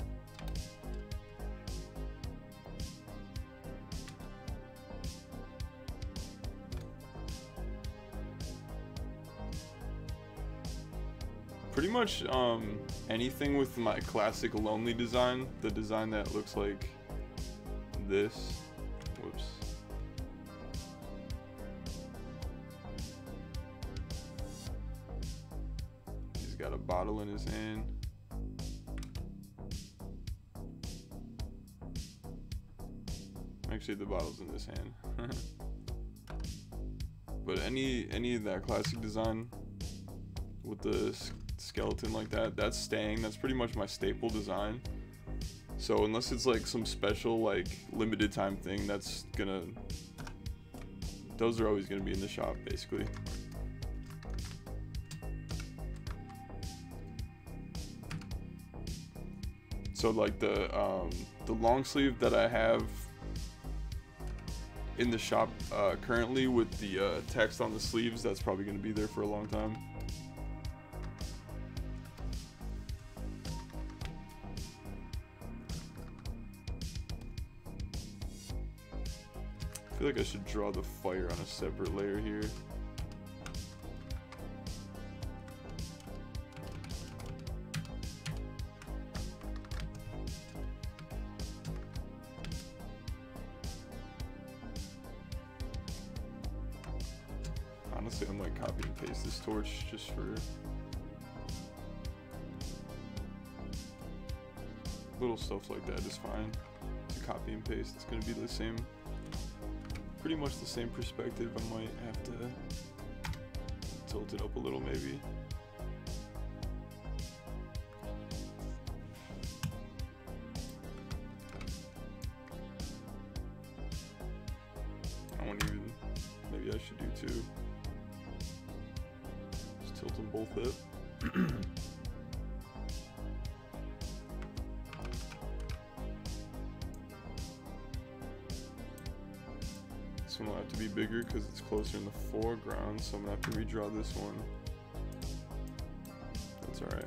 Pretty much um, anything with my classic lonely design, the design that looks like this. Whoops. He's got a bottle in his hand. Actually, the bottle's in this hand. But any any of that classic design with the skeleton like that, that's staying. That's pretty much my staple design. So unless it's like some special like limited time thing, that's gonna those are always gonna be in the shop basically. So like the um, the long sleeve that I have in the shop uh, currently with the uh, text on the sleeves, that's probably going to be there for a long time. I feel like I should draw the fire on a separate layer here. Honestly, I might copy and paste this torch just for little stuff like that is fine to copy and paste. It's gonna be the same, pretty much the same perspective. I might have to tilt it up a little maybe. I won't even, maybe I should do two. Tilt them both up. This one will have to be bigger because it's closer in the foreground, so I'm gonna have to redraw this one. That's alright.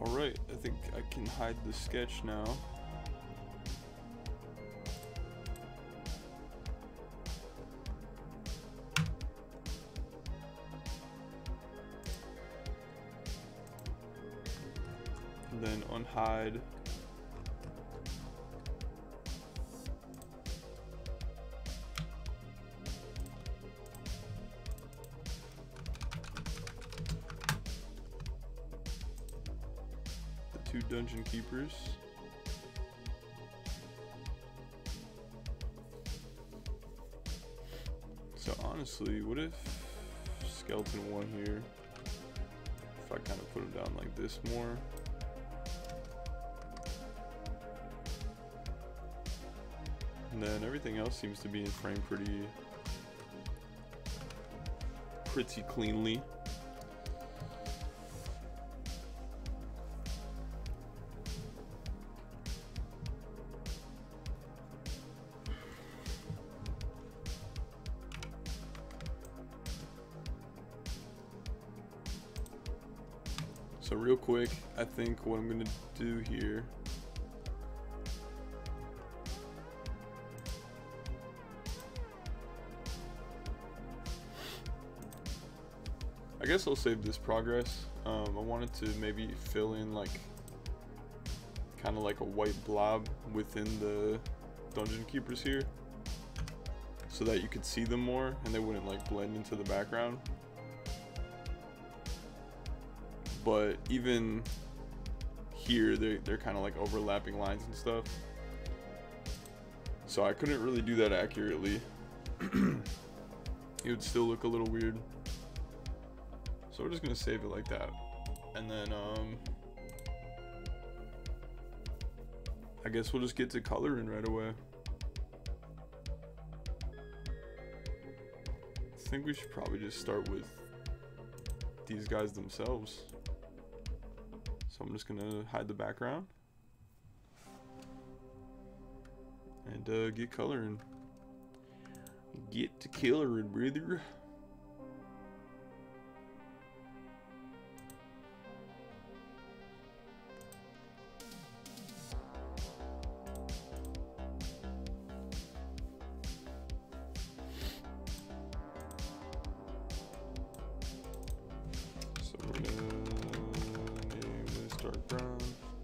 Alright, I think I can hide the sketch now. And then unhide. The two dungeon keepers. So honestly, what if skeleton one here, if I kind of put him down like this more? And then everything else seems to be in frame pretty, pretty cleanly. So real quick, I think what I'm gonna do here, I guess I'll save this progress. Um, I wanted to maybe fill in like kind of like a white blob within the dungeon keepers here, so that you could see them more and they wouldn't like blend into the background. But even here, they're, they're kind of like overlapping lines and stuff. So I couldn't really do that accurately. It would still look a little weird. So we're just gonna save it like that. And then um, I guess we'll just get to coloring right away. I think we should probably just start with these guys themselves. So I'm just gonna hide the background and uh, get coloring. Get to coloring, brother. So we're gonna name this dark brown.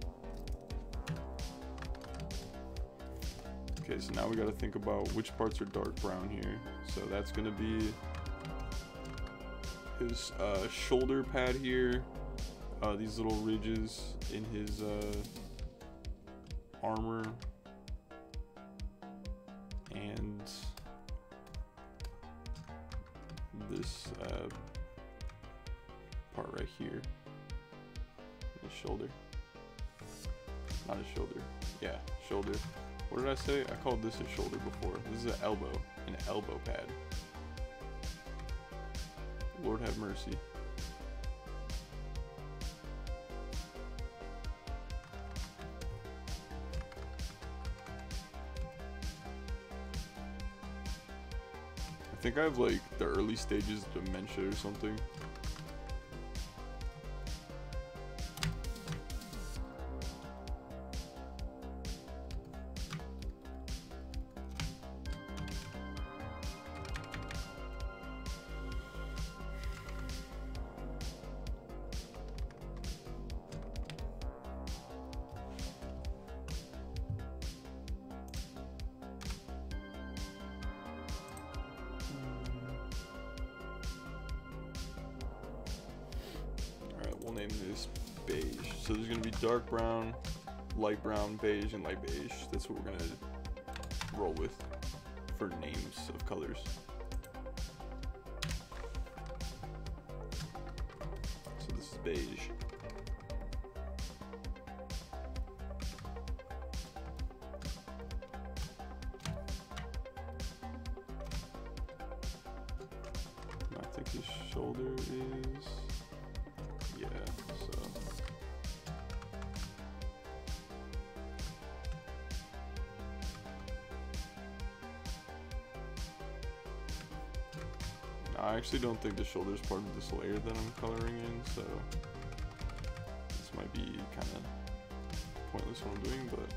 Okay, so now we gotta think about which parts are dark brown here. So that's gonna be his uh, shoulder pad here, uh, these little ridges in his uh, armor, and this uh, part right here, his shoulder, not his shoulder, yeah, shoulder. What did I say? I called this a shoulder before. This is an elbow, an elbow pad. Lord have mercy. I think I have like the early stages of dementia or something. We'll name this beige. So there's gonna be dark brown, light brown, beige, and light beige. That's what we're gonna roll with for names of colors. So this is beige. And I think his shoulder is, yeah, so I actually don't think the shoulder is part of this layer that I'm coloring in, so let's might be kind of pointless what I'm doing, but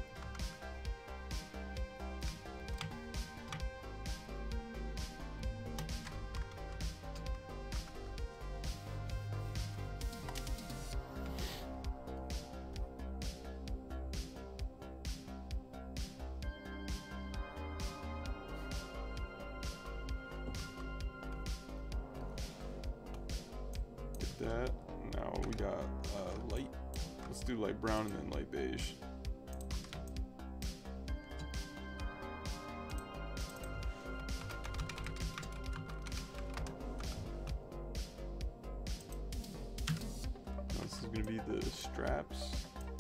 that. Now we got uh, light. Let's do light brown and then light beige. Now this is going to be the straps.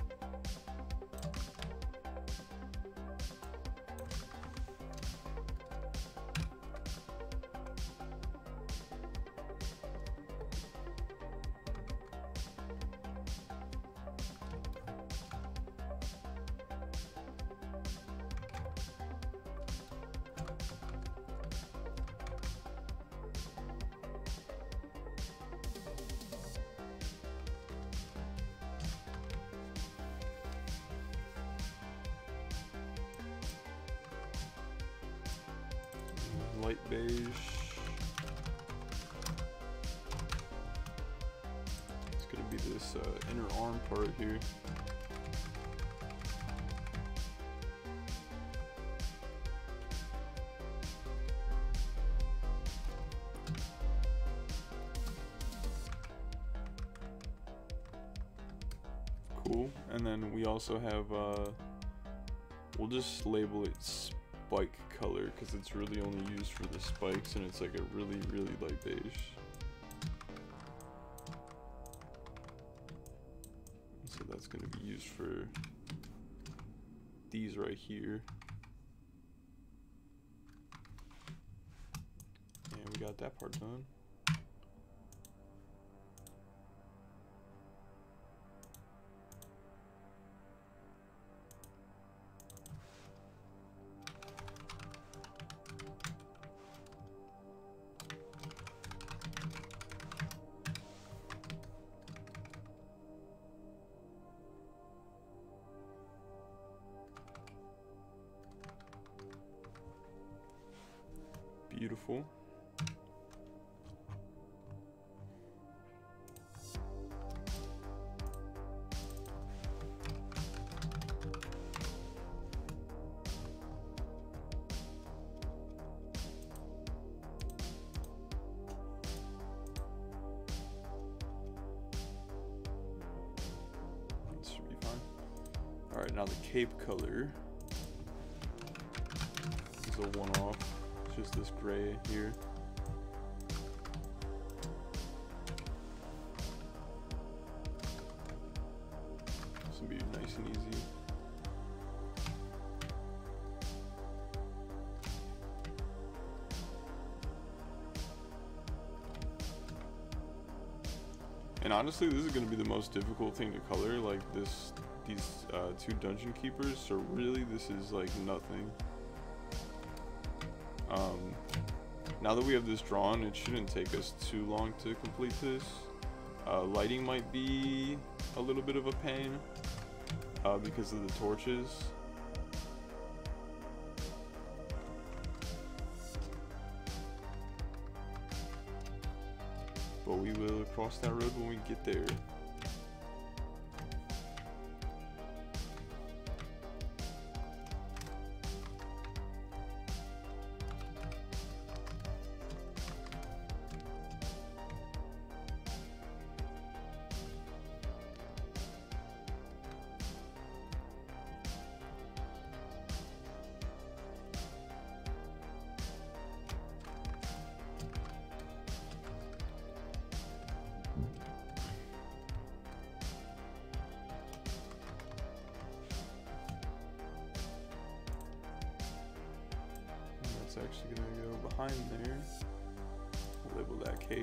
Light beige. It's gonna be this uh, inner arm part here. Cool. And then we also have, uh, we'll just label it spike color because it's really only used for the spikes, and it's like a really really light beige. So that's going to be used for these right here, and we got that part done. Beautiful. That should be fine. All right, now the cape color is a one-off. Just this gray here. This will be nice and easy. And honestly, this is going to be the most difficult thing to color. Like this, these uh, two dungeon keepers. So really, this is like nothing. Um, now that we have this drawn, it shouldn't take us too long to complete this. Uh, lighting might be a little bit of a pain uh, because of the torches. But we will cross that road when we get there. It's actually gonna go behind there. We'll label that cape.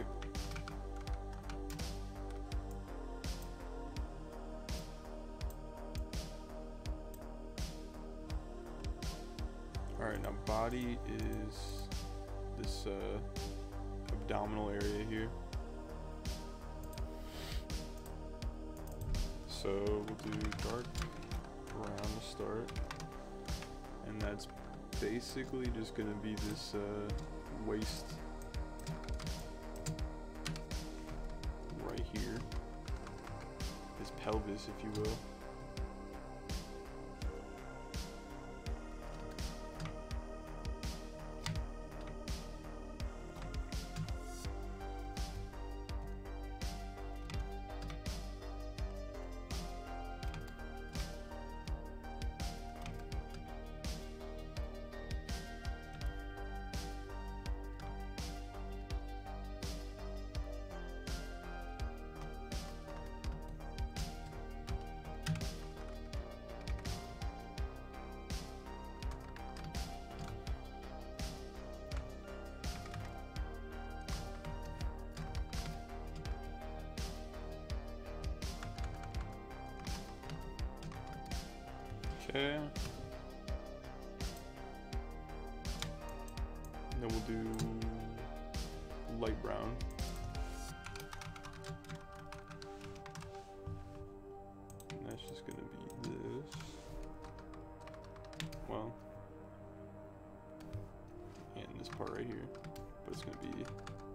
Alright, now body is this uh, abdominal area here. So we'll do dark brown to start, and that's basically just gonna be this uh, waist right here, his pelvis, if you will. Okay. And then we'll do light brown. And that's just gonna be this. Well, and this part right here. But it's gonna be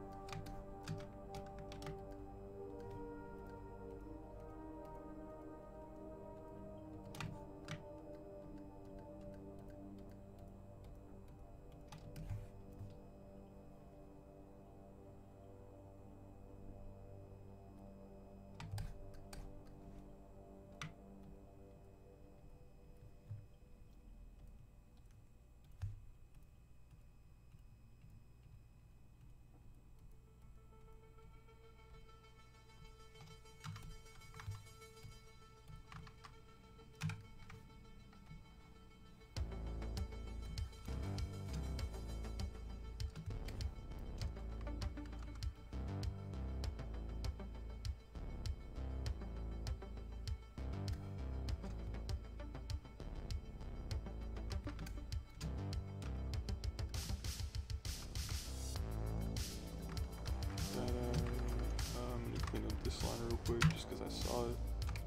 clean up this line real quick just because I saw it.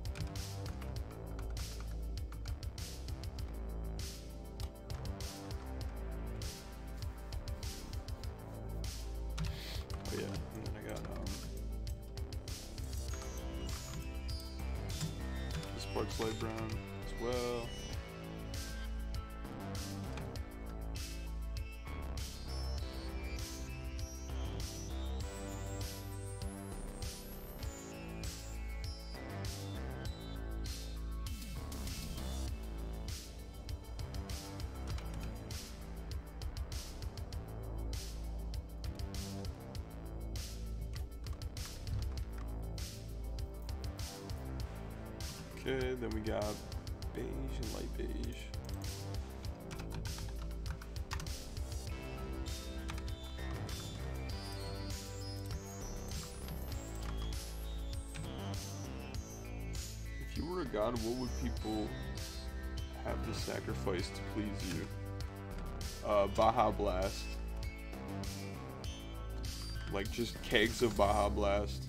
Oh yeah, and then I got um this part's light brown as well. Okay, then we got beige and light beige. If you were a god, what would people have to sacrifice to please you? Uh, Baja Blast. Like just kegs of Baja Blast.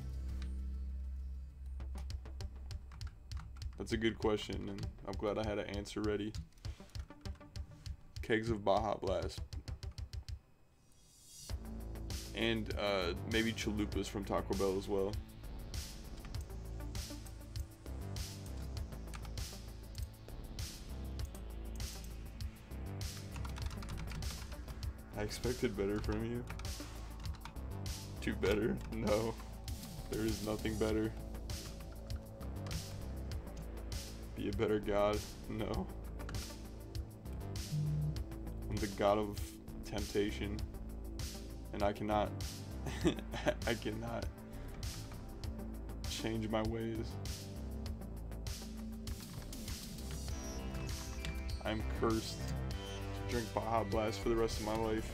That's a good question, and I'm glad I had an answer ready. Kegs of Baja Blast. And uh, maybe chalupas from Taco Bell as well. I expected better from you. Too better? No. There is nothing better. Be a better god? No. I'm the god of temptation. And I cannot... I cannot change my ways. I'm cursed to drink Baja Blast for the rest of my life.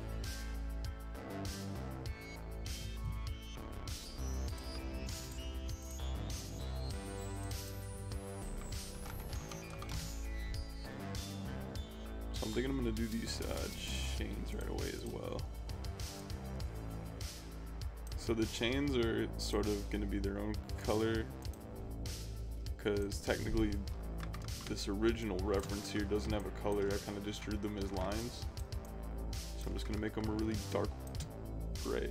So I'm thinking I'm gonna do these uh, chains right away as well. So the chains are sort of gonna be their own color. because technically this original reference here doesn't have a color. I kind of just drew them as lines, so I'm just gonna make them a really dark gray.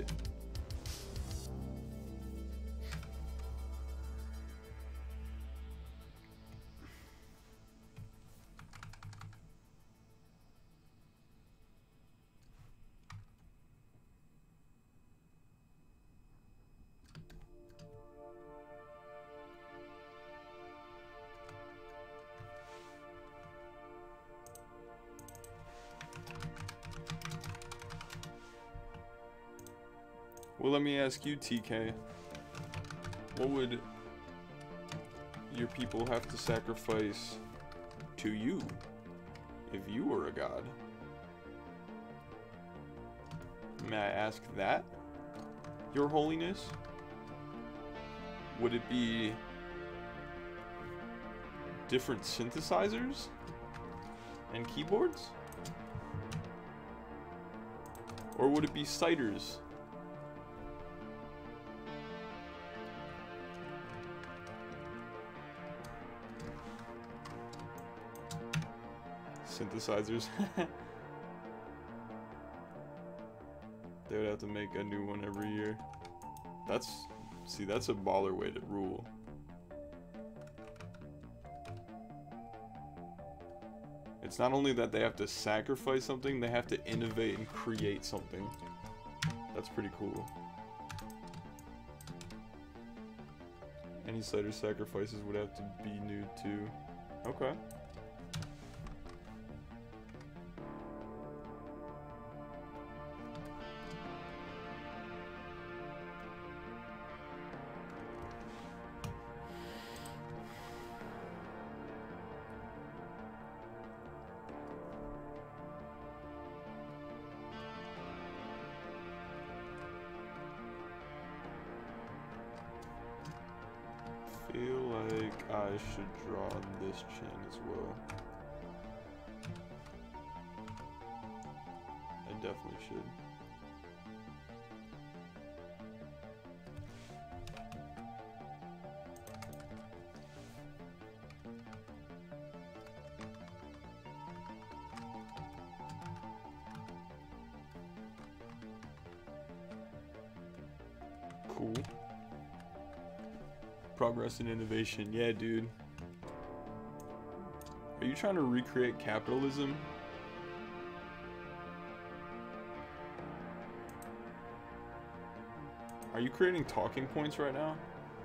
Well, let me ask you, T K, what would your people have to sacrifice to you if you were a god? May I ask that, Your Holiness? Would it be different synthesizers and keyboards? Or would it be ciders? Synthesizers. They would have to make a new one every year. That's, see, that's a baller way to rule. It's not only that they have to sacrifice something, they have to innovate and create something. That's pretty cool. Any cider sacrifices would have to be new too. Okay. Feel like I should draw this chin as well. I definitely should. Cool. Progress and innovation. Yeah, dude. Are you trying to recreate capitalism? Are you creating talking points right now?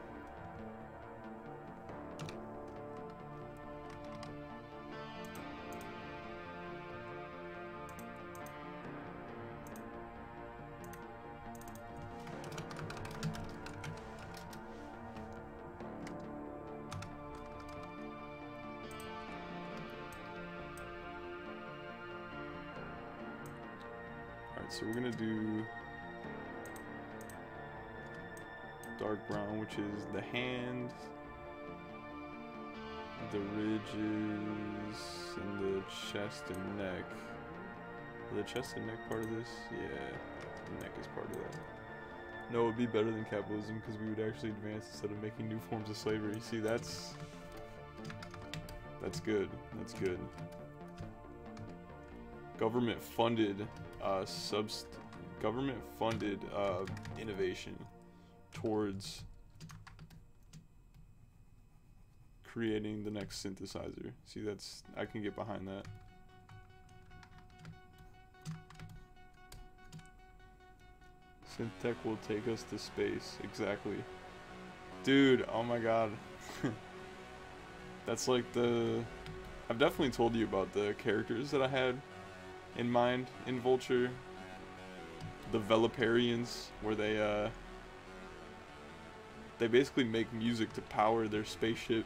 So we're gonna do dark brown, which is the hand, the ridges, and the chest and neck. Are the chest and neck part of this? Yeah, the neck is part of that. No, it would be better than capitalism because we would actually advance instead of making new forms of slavery. See, that's that's good. That's good. Government funded uh, subst government funded uh, innovation towards creating the next synthesizer. See, that's, I can get behind that. Syntech will take us to space. Exactly. Dude, oh my god. That's like the, I've definitely told you about the characters that I had in mind in Vulture, the Veloparians, where they uh they basically make music to power their spaceship.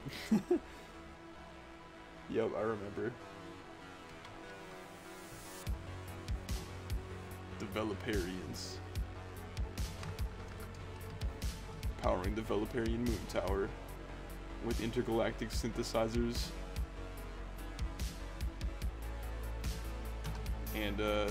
Yep, I remember. The Veloparians powering the Veloparian moon tower with intergalactic synthesizers. And, uh,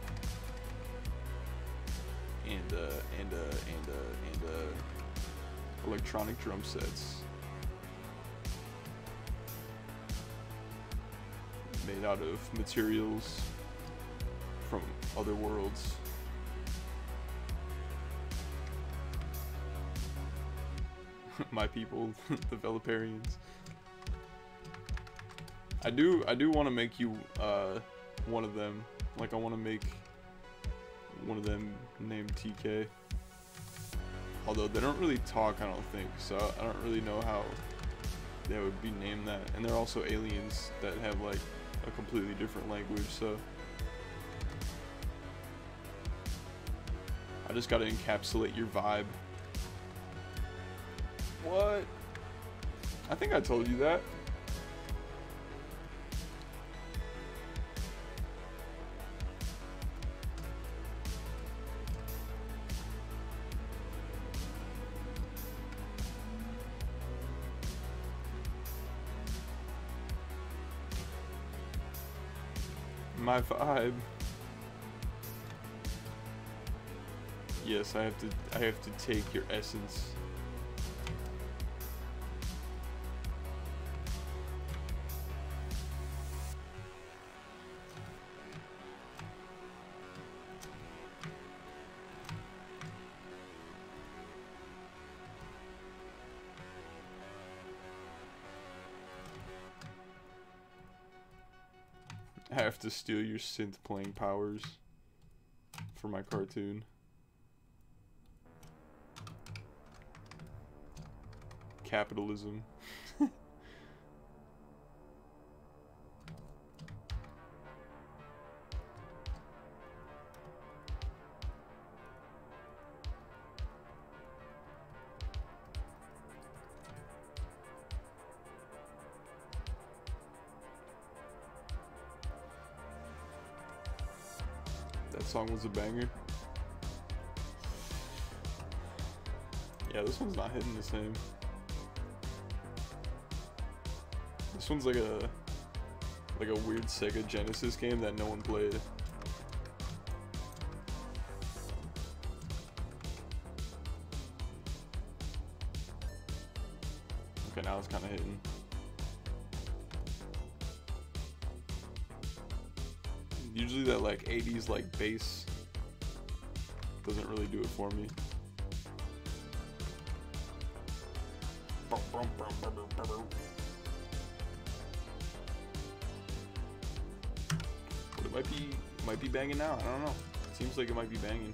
and, uh, and, uh, and, uh, and, uh, electronic drum sets made out of materials from other worlds. My people, the Veliparians. I do I do want to make you uh, one of them. Like I want to make one of them named T K. Although they don't really talk, I don't think. So I don't really know how they would be named that. And they're also aliens that have like a completely different language. So I just gotta encapsulate your vibe. What? I think I told you that. My vibe. Yes, I have to I have to take your essence. I have to steal your synth playing powers for my cartoon. Capitalism. That song was a banger. Yeah, this one's not hitting the same. This one's like a like a weird Sega Genesis game that no one played. Okay, now it's kind of hitting. Usually that like eighties like bass doesn't really do it for me. But it might be might be banging now. I don't know. It seems like it might be banging.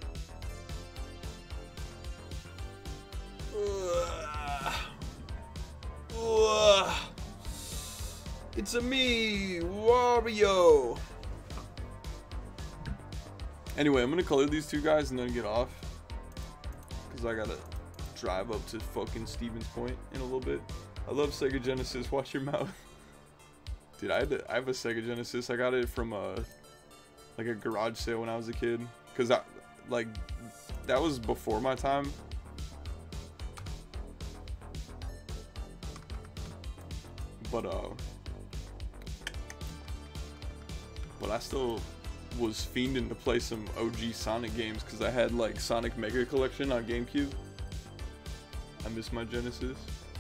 It's a me, Wario. Anyway, I'm gonna color these two guys and then get off, because I gotta drive up to fucking Stevens Point in a little bit. I love Sega Genesis. Watch your mouth. Dude, I, had to, I have a Sega Genesis. I got it from a, like a garage sale when I was a kid. Because, I, like, that was before my time. But, uh... But I still was fiending to play some O G Sonic games because I had like Sonic Mega Collection on GameCube. I miss my Genesis.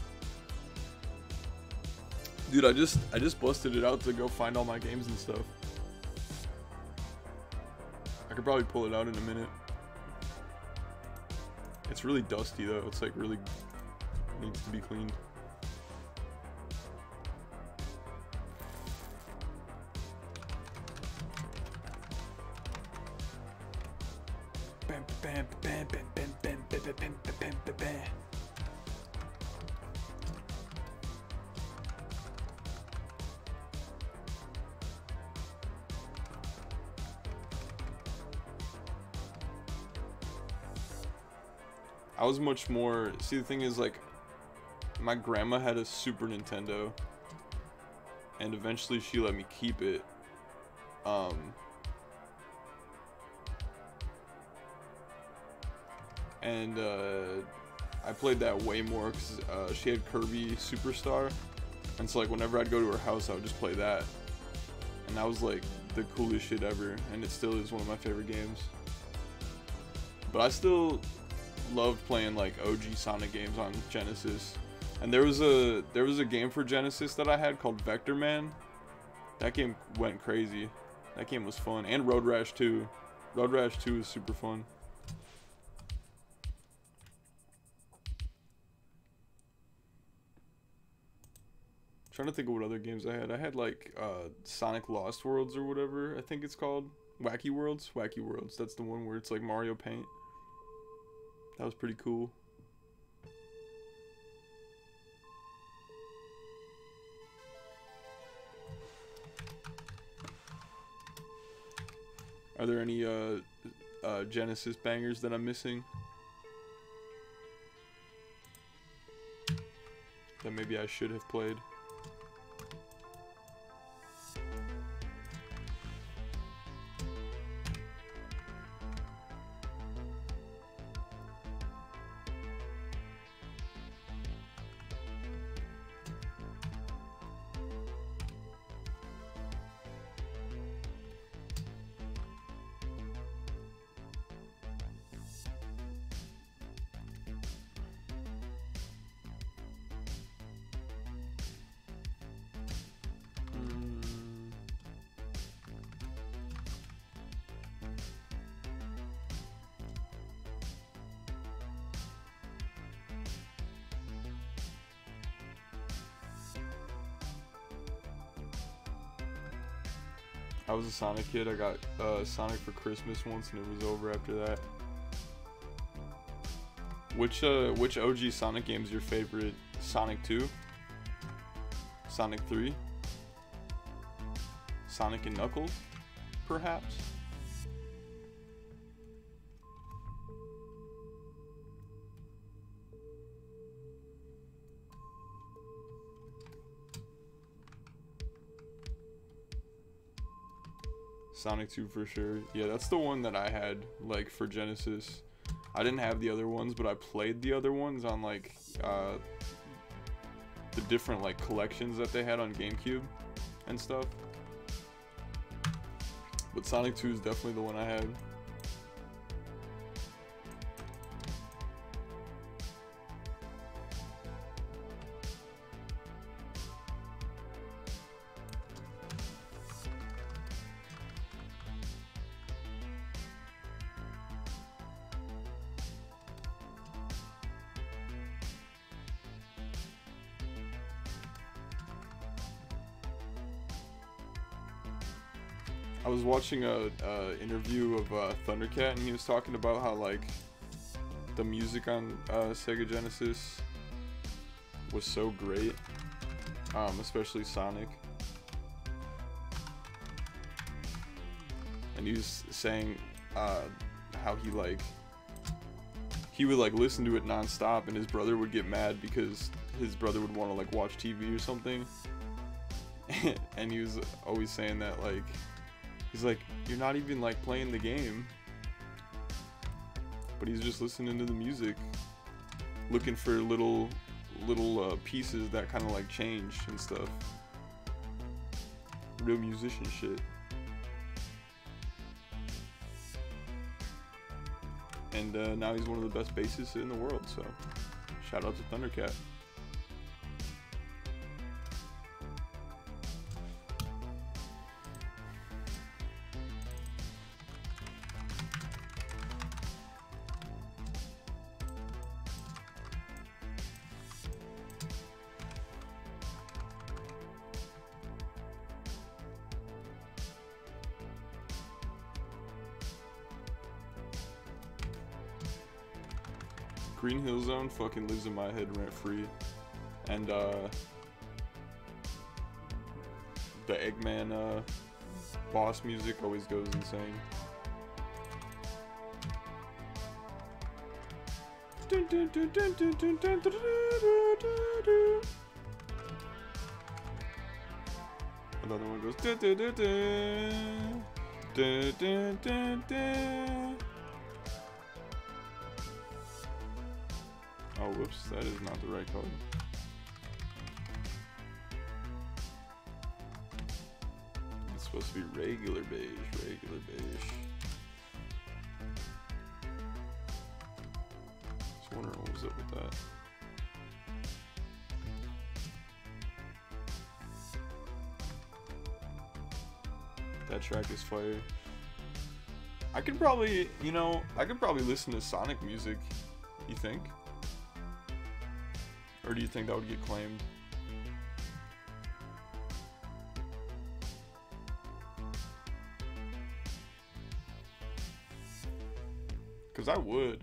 Dude, I just I just busted it out to go find all my games and stuff. I could probably pull it out in a minute. It's really dusty though. It's like really needs to be cleaned. I was much more, see the thing is like, my grandma had a Super Nintendo, and eventually she let me keep it, um, and uh, I played that way more because uh, she had Kirby Superstar, and so like whenever I'd go to her house I would just play that, and that was like the coolest shit ever, and it still is one of my favorite games. But I still loved playing like O G Sonic games on Genesis. And there was a there was a game for Genesis that I had called Vector Man. That game went crazy. That game was fun. And Road Rash two. Road Rash two is super fun. Trying to think of what other games I had. I had like uh, Sonic Lost Worlds or whatever I think it's called. Wacky Worlds? Wacky Worlds. That's the one where it's like Mario Paint. That was pretty cool. Are there any uh, uh, Genesis bangers that I'm missing? That maybe I should have played? I was a Sonic kid. I got uh, Sonic for Christmas once, and it was over after that. Which uh, which O G Sonic game is your favorite? Sonic two? Sonic three? Sonic and Knuckles, perhaps? Sonic two for sure. Yeah, that's the one that I had, like, for Genesis. I didn't have the other ones, but I played the other ones on, like, uh, the different, like, collections that they had on GameCube and stuff. But Sonic two is definitely the one I had. I was watching a, a interview of uh, Thundercat, and he was talking about how, like, the music on uh, Sega Genesis was so great, um, especially Sonic. And he was saying uh, how he like he would like listen to it nonstop, and his brother would get mad because his brother would want to like watch T V or something. And he was always saying that, like, he's like, you're not even like playing the game, but he's just listening to the music, looking for little little uh, pieces that kind of like change and stuff. Real musician shit. And uh, now he's one of the best bassists in the world, so shout out to Thundercat. Green Hill Zone fucking lives in my head rent free, and uh, the Eggman uh, boss music always goes insane. Another one goes. Oh, whoops, that is not the right color. It's supposed to be regular beige, regular beige. that. That track is fire. I could probably, you know, I could probably listen to Sonic music, you think? Or do you think that would get claimed? Because I would.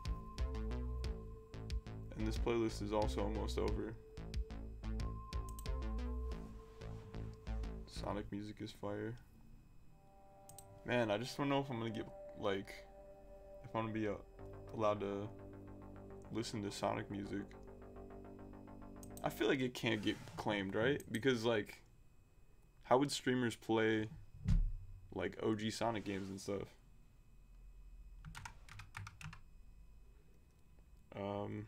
And this playlist is also almost over. Sonic music is fire. Man, I just don't know if I'm gonna get, like, if I'm gonna be uh, allowed to listen to Sonic music. I feel like it can't get claimed, right? Because, like, how would streamers play, like, O G Sonic games and stuff? Um...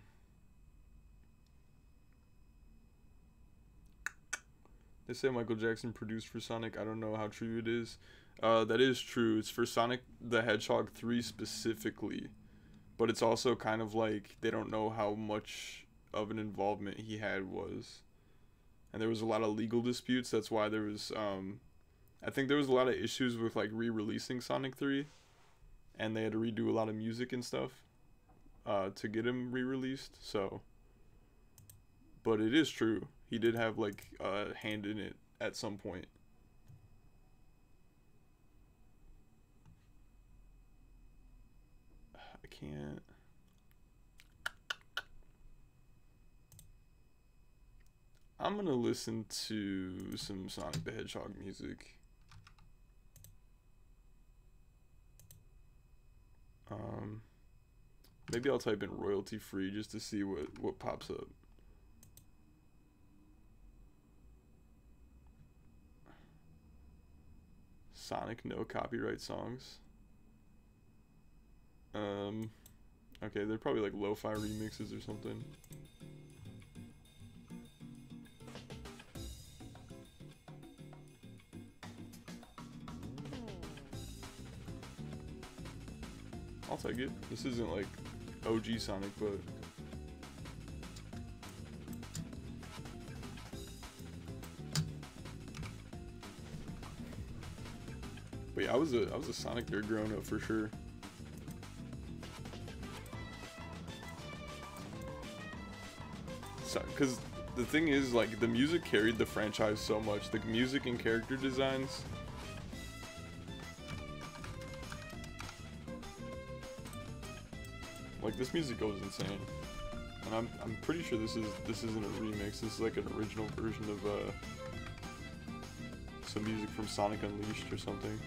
They say Michael Jackson produced for Sonic. I don't know how true it is. Uh, that is true. It's for Sonic the Hedgehog three specifically. But it's also kind of like they don't know how much of an involvement he had was. And there was a lot of legal disputes. That's why there was, um, I think there was a lot of issues with like re-releasing Sonic three. And they had to redo a lot of music and stuff uh, to get him re-released. So, but it is true. He did have like a hand in it at some point. I can't. I'm gonna listen to some Sonic the Hedgehog music. Um, maybe I'll type in royalty free just to see what, what pops up. Sonic no copyright songs. Um, okay, they're probably like lo-fi remixes or something. I'll take it. This isn't like O G Sonic, but But yeah, I was a I was a Sonic nerd growing up for sure. So, cause the thing is, like, the music carried the franchise so much. The music and character designs. Like, this music goes insane. And I'm I'm pretty sure this is this isn't a remix. This is like an original version of uh some music from Sonic Unleashed or something.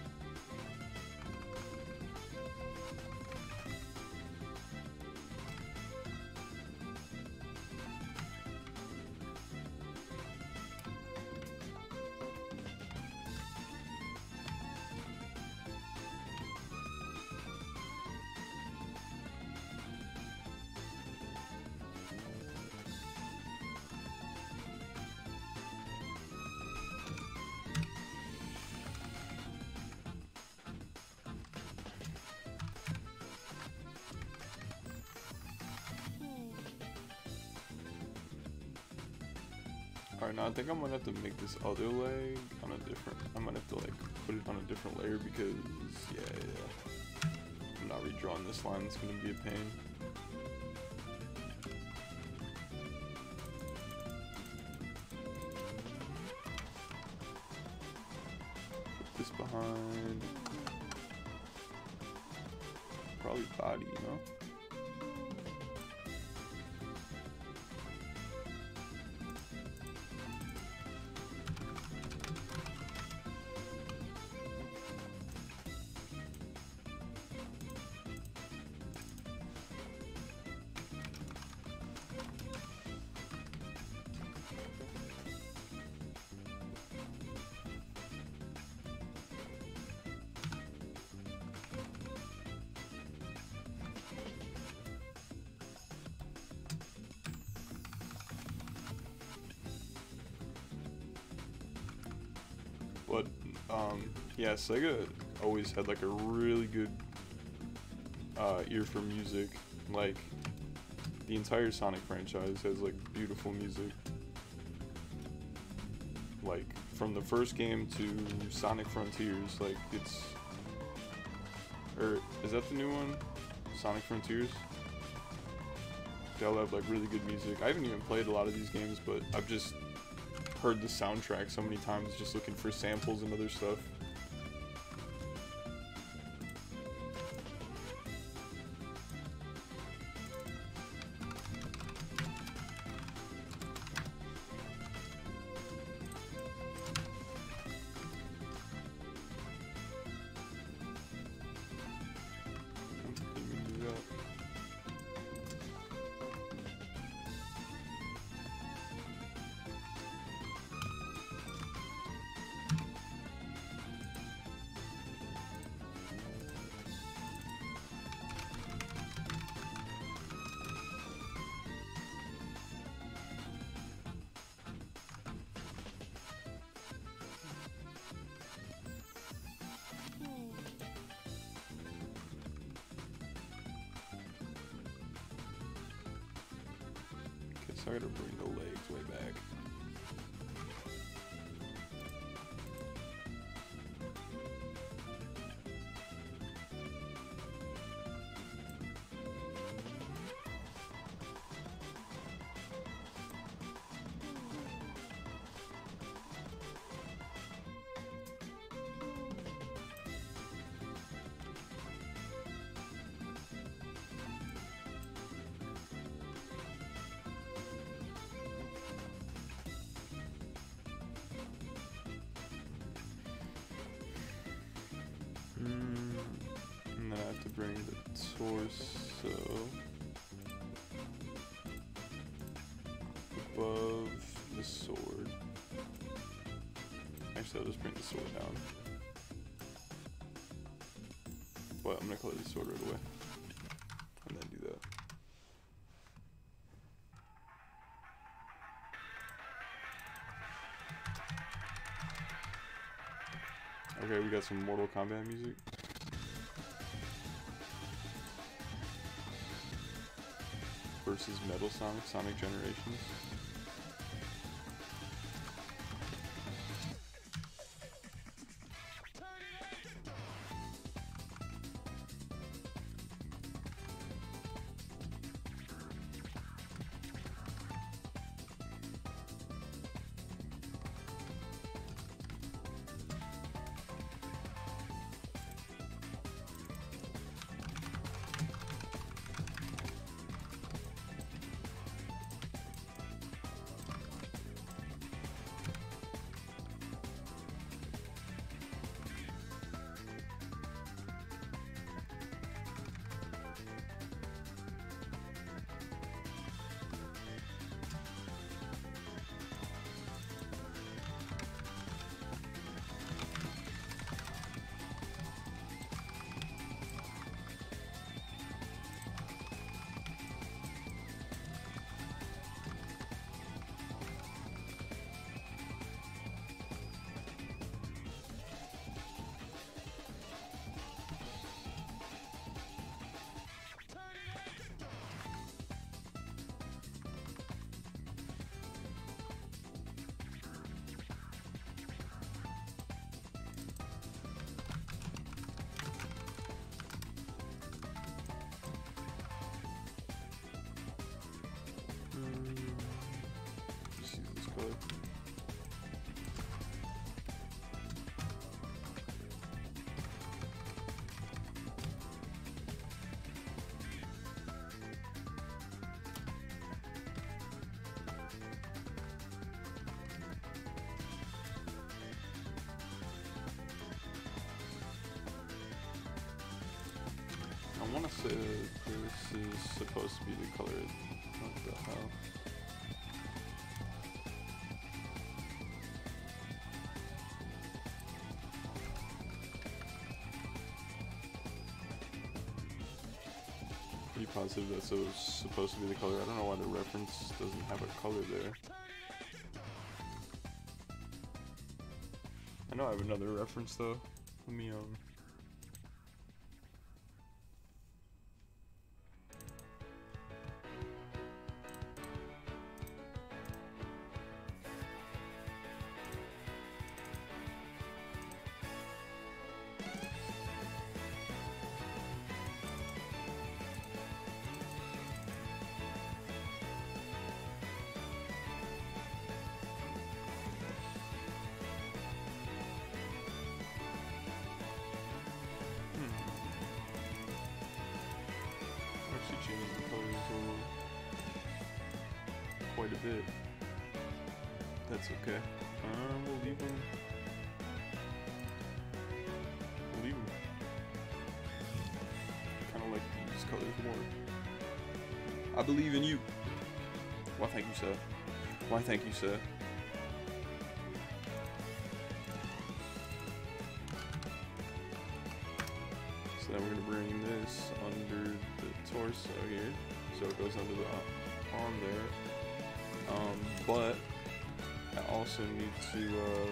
Alright, now I think I'm gonna have to make this other leg on a different, I'm gonna have to like put it on a different layer because, yeah, yeah. I'm not redrawing this line, it's gonna be a pain. Put this behind. Probably body, you know? But, um, yeah, Sega always had, like, a really good, uh, ear for music. Like, the entire Sonic franchise has like beautiful music. Like from the first game to Sonic Frontiers, like it's, or is that the new one? Sonic Frontiers? They all have like really good music. I haven't even played a lot of these games, but I've just heard the soundtrack so many times just looking for samples and other stuff. So I gotta bring the legs way back. And then I have to bring the torso above the sword. Actually, I'll just bring the sword down. But I'm gonna color the sword right away. And then do that. Okay, we got some Mortal Kombat music. Versus Metal Sonic, Sonic Generations. Just use this color. I want to say that this is supposed to be the color. What the hell? Pretty positive that's so supposed to be the color. I don't know why the reference doesn't have a color there. I know I have another reference though. Let me um. quite a bit. That's okay. Uh, we'll leave him. We'll leave him. Kind of like these colors more. I believe in you. Why, thank you, sir. Why, thank you, sir. So then we're gonna bring this under the torso here, so it goes under the arm there. Um, but I also need to uh,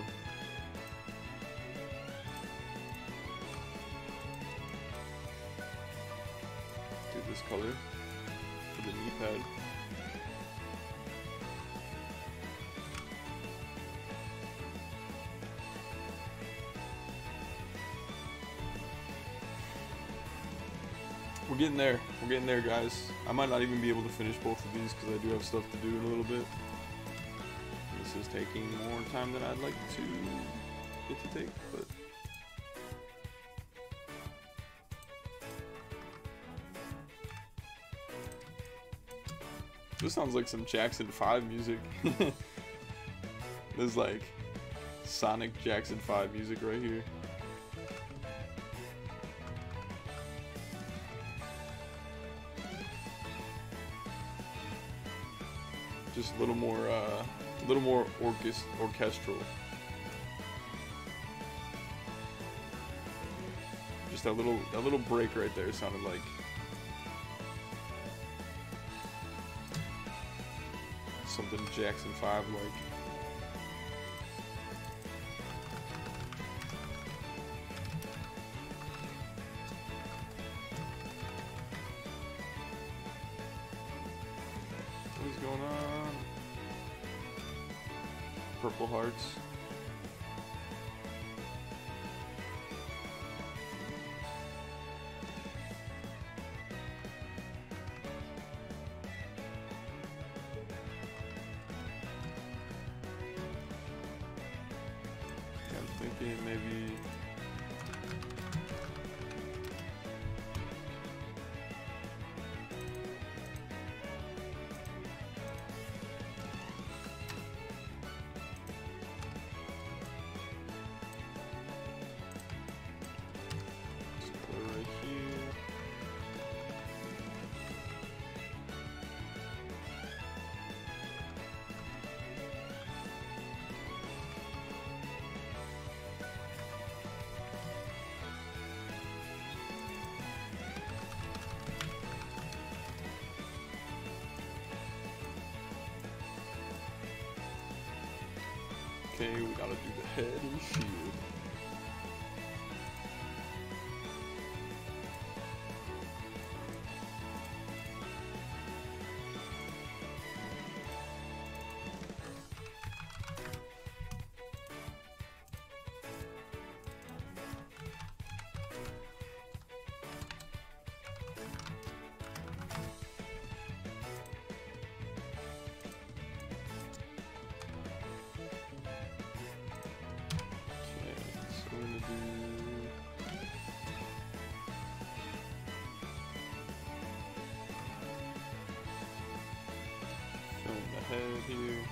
do this color for the knee pad. We're getting there. We're getting there, guys. I might not even be able to finish both of these because I do have stuff to do in a little bit. This is taking more time than I'd like to get to take, but this sounds like some Jackson five music. This is like Sonic Jackson five music right here. Just a little more, uh, a little more orchest orchestral. Just that little, that little break right there sounded like something Jackson five like. What is going on? Purple hearts. Yeah, I'm thinking maybe okay, we gotta do the head and shield. Head here.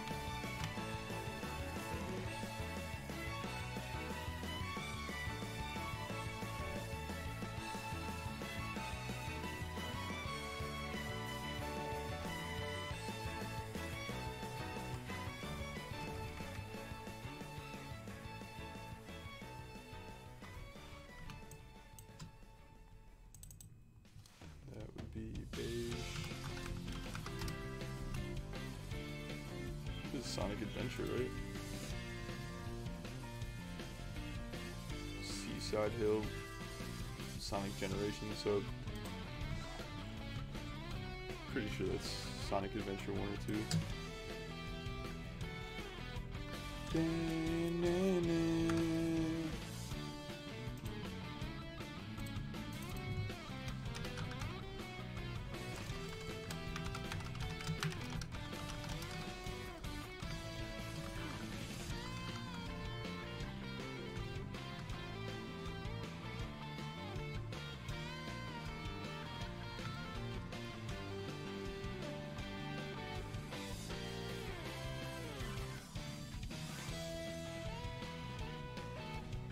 That would be beige. This is Sonic Adventure, right? Seaside Hill, Sonic Generation sub. Pretty sure that's Sonic Adventure one or two.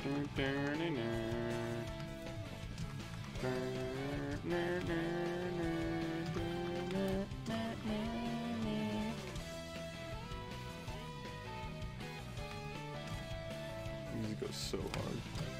Music goes so hard.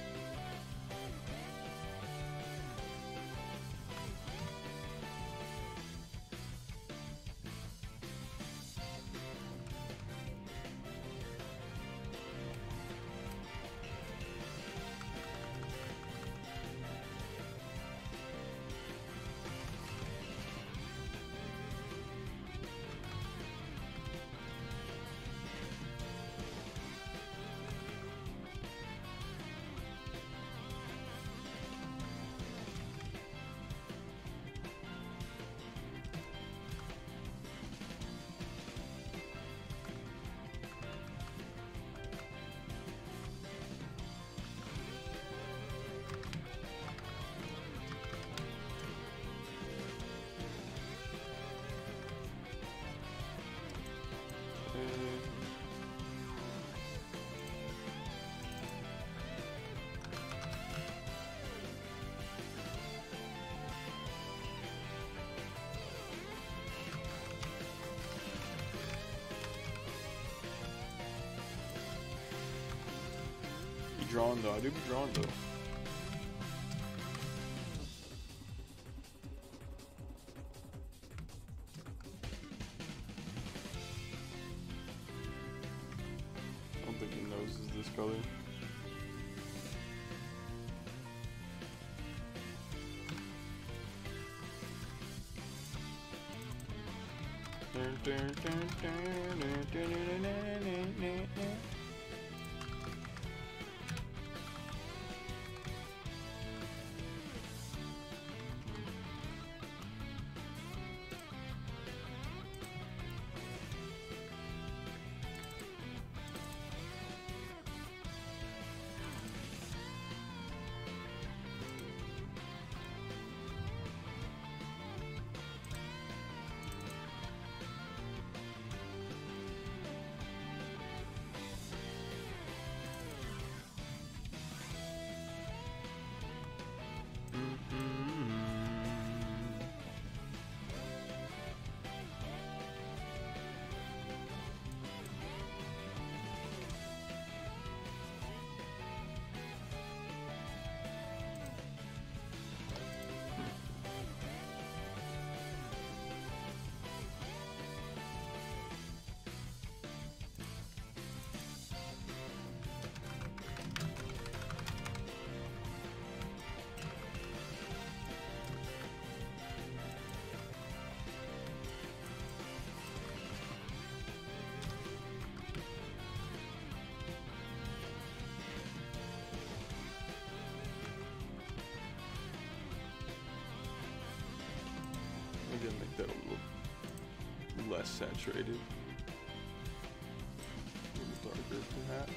Drawn though, I do be drawn though. I don't think the nose is this color. Again, make that a little less saturated. A little darker, perhaps.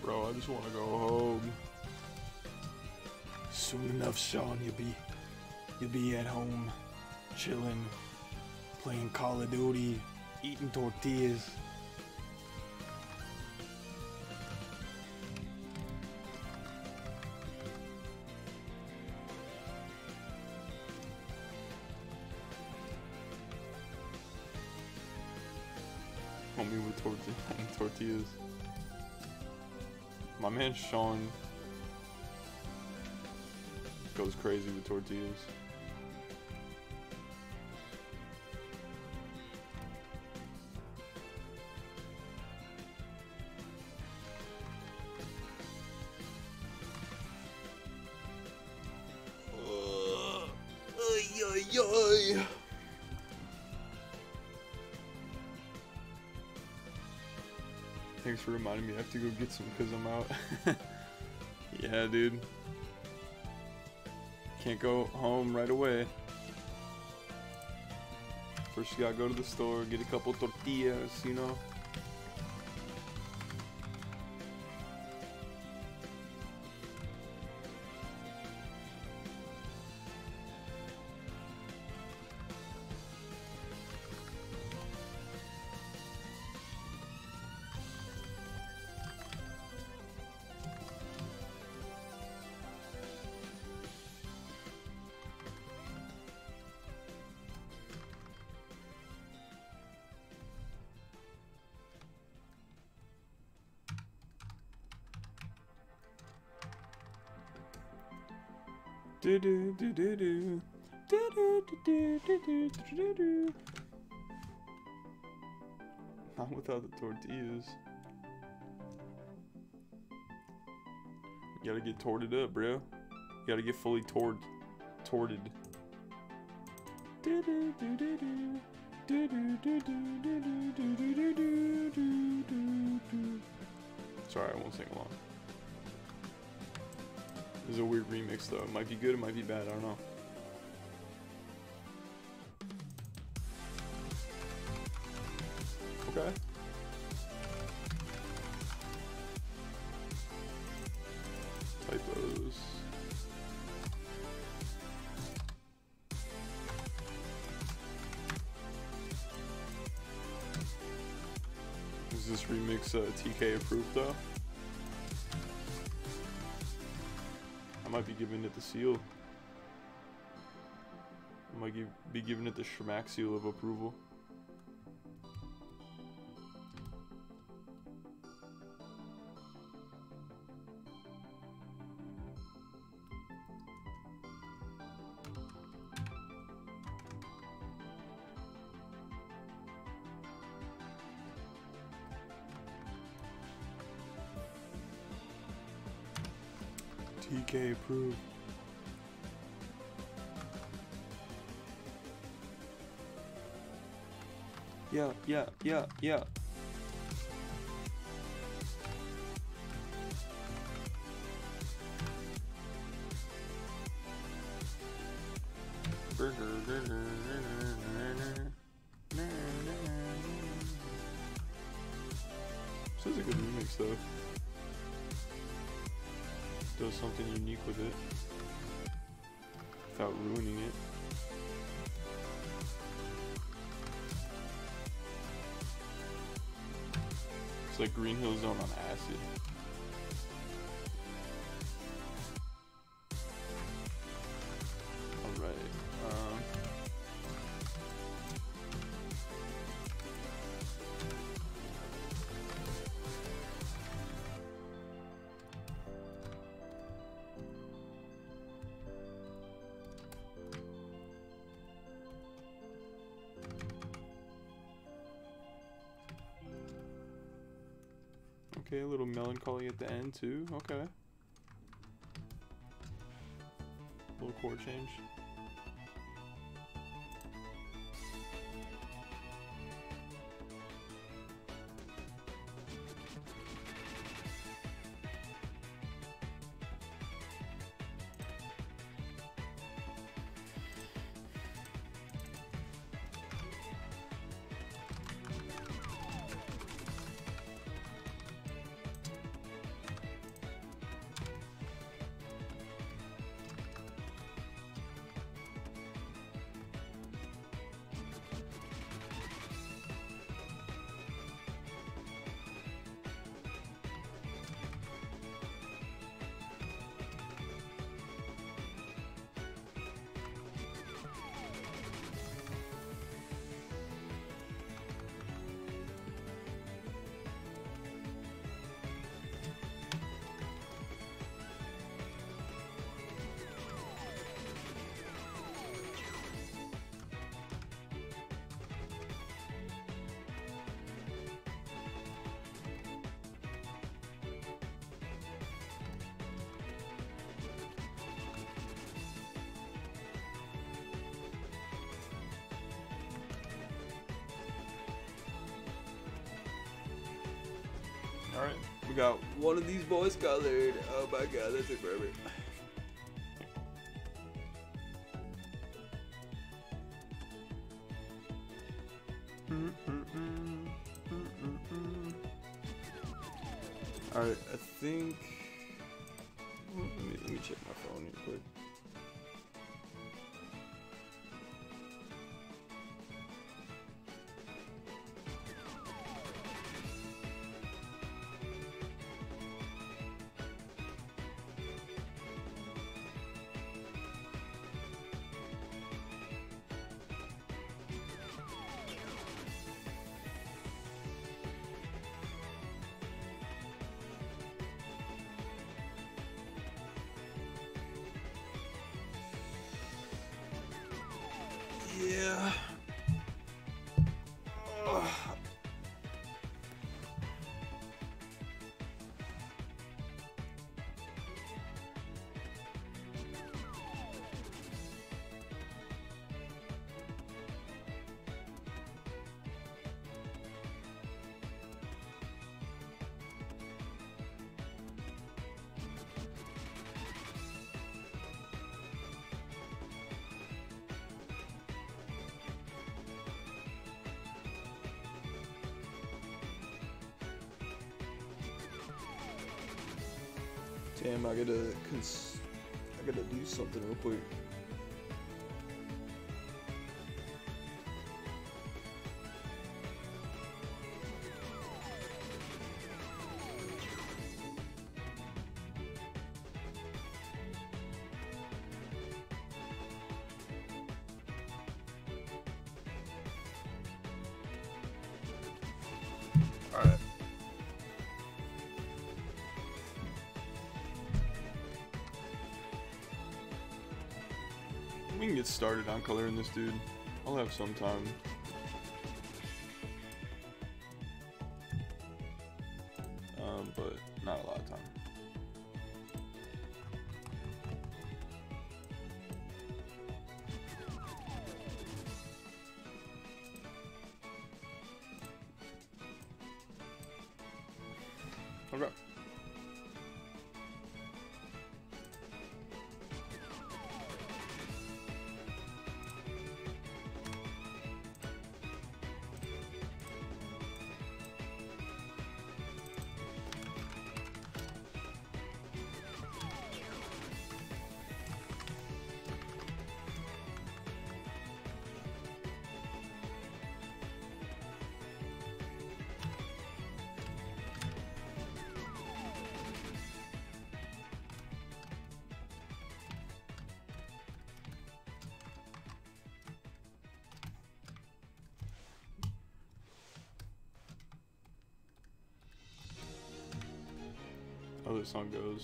Bro, I just want to go home. Soon enough, Sean, you'll be, you'll be at home, chilling, playing Call of Duty, eating tortillas. Homie with torti tortillas. My man Sean goes crazy with tortillas. Uh, ay, ay, ay. Thanks for reminding me. I have to go get some because I'm out. Yeah, dude. Can't go home right away. First you gotta go to the store, get a couple tortillas, you know. Do do do do do do do do do do do do. Not without the tortillas. You gotta get torted up, bro. You gotta get fully tort torted. Do do do do do do do do do do do do do do do do. Sorry, I won't sing along. This is a weird remix though. It might be good, it might be bad, I don't know. Okay. Typos. Is this remix uh, T K approved though? I might be giving it the seal. I might give, be giving it the Schmack seal of approval. T K approved. Yeah, yeah, yeah, yeah. This is a good remix though. Does something unique with it without ruining it. It's like Green Hill Zone on acid. Alright. Um, Okay, a little melancholy at the end too. Okay. A little chord change. Alright, we got one of these boys colored. Oh my god, that's it, forever. Alright, I think. Let me, let me check my phone real quick. Yeah. Ugh. Damn, I gotta, cons I gotta do something real quick. All right. We can get started on coloring this dude. I'll have some time. Um, but not a lot of time. Okay. How this song goes.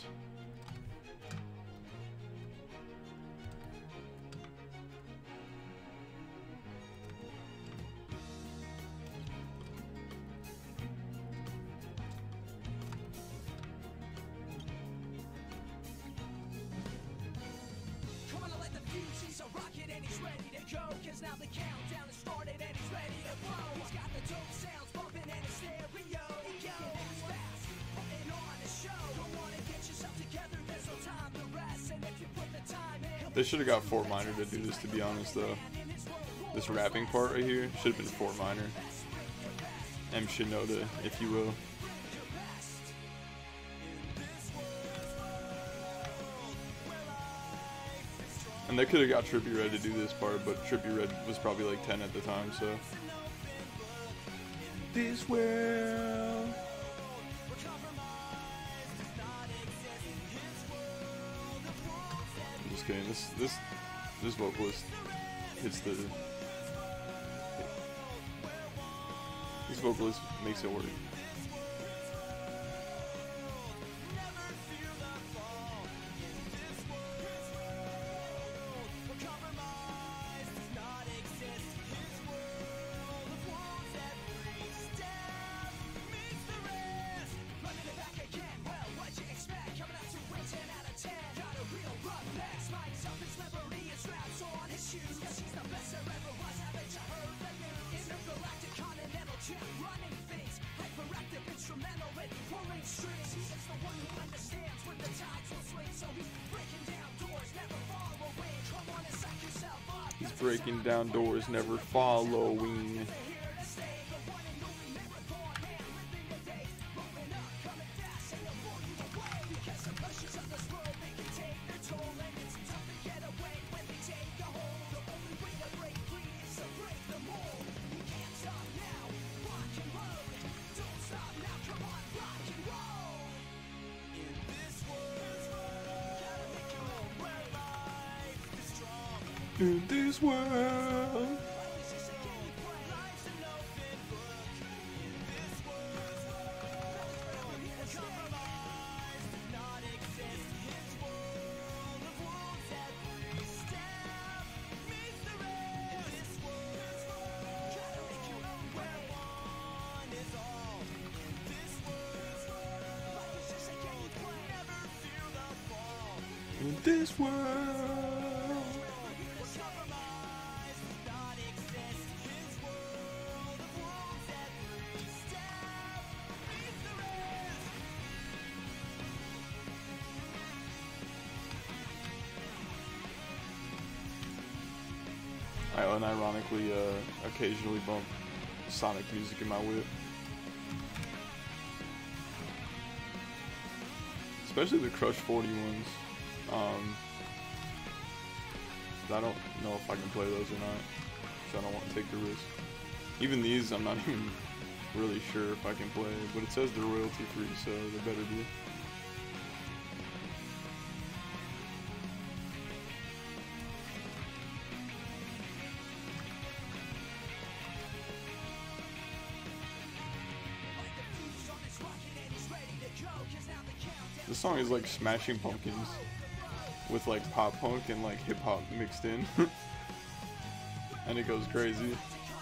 Come on, let the fuse, he's a rocket and he's ready to go. Cause now the countdown has started and he's ready to blow. He's got the dope sounds bumping and his stereo. He goes fast, putting on a show. Don't wanna get yourself together, there's no time to rest. And if you put the time in, They should have got Fort Minor to do this, to be honest, though. This rapping part right here should have been Fort Minor. M. Shinoda, if you will. And they could have got Trippie Redd to do this part, but Trippie Redd was probably like ten at the time, so. This world. I'm just kidding. This this this vocalist hits the. This vocalist makes it work. Running things, hyperactive. breaking down doors, never following. In this world, in this world. I unironically uh, occasionally bump Sonic music in my whip. Especially the Crush forty ones. Um, I don't know if I can play those or not, so I don't want to take the risk. Even these, I'm not even really sure if I can play, but it says they're royalty free, so they better be. This song is like Smashing Pumpkins with like pop punk and like hip hop mixed in. And it goes crazy.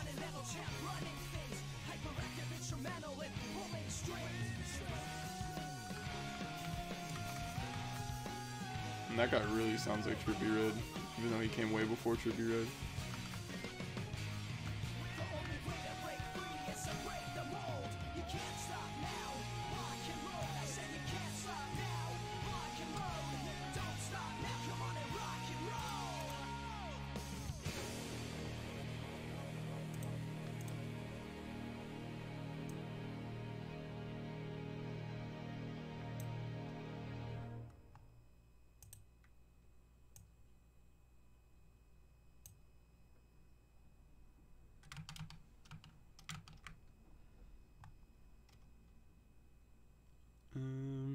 And that guy really sounds like Trippie Redd, even though he came way before Trippie Redd. Um,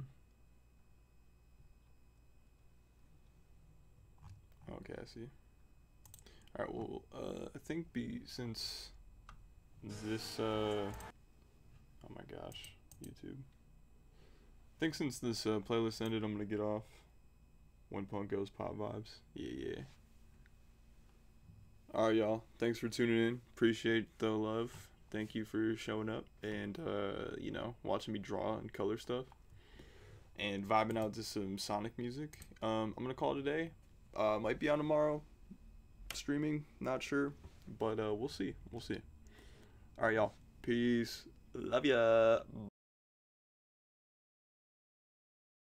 okay, I see. Alright, well, uh, I think be, since this, uh, oh my gosh, YouTube. I think since this uh, playlist ended, I'm gonna get off. When Punk Goes Pop Vibes. Yeah, yeah. Alright, y'all. Thanks for tuning in. Appreciate the love. Thank you for showing up and, uh, you know, watching me draw and color stuff. And vibing out to some Sonic music. Um, I'm going to call it a day. Uh, might be on tomorrow. Streaming. Not sure. But uh, we'll see. We'll see. Alright, y'all. Peace. Love ya.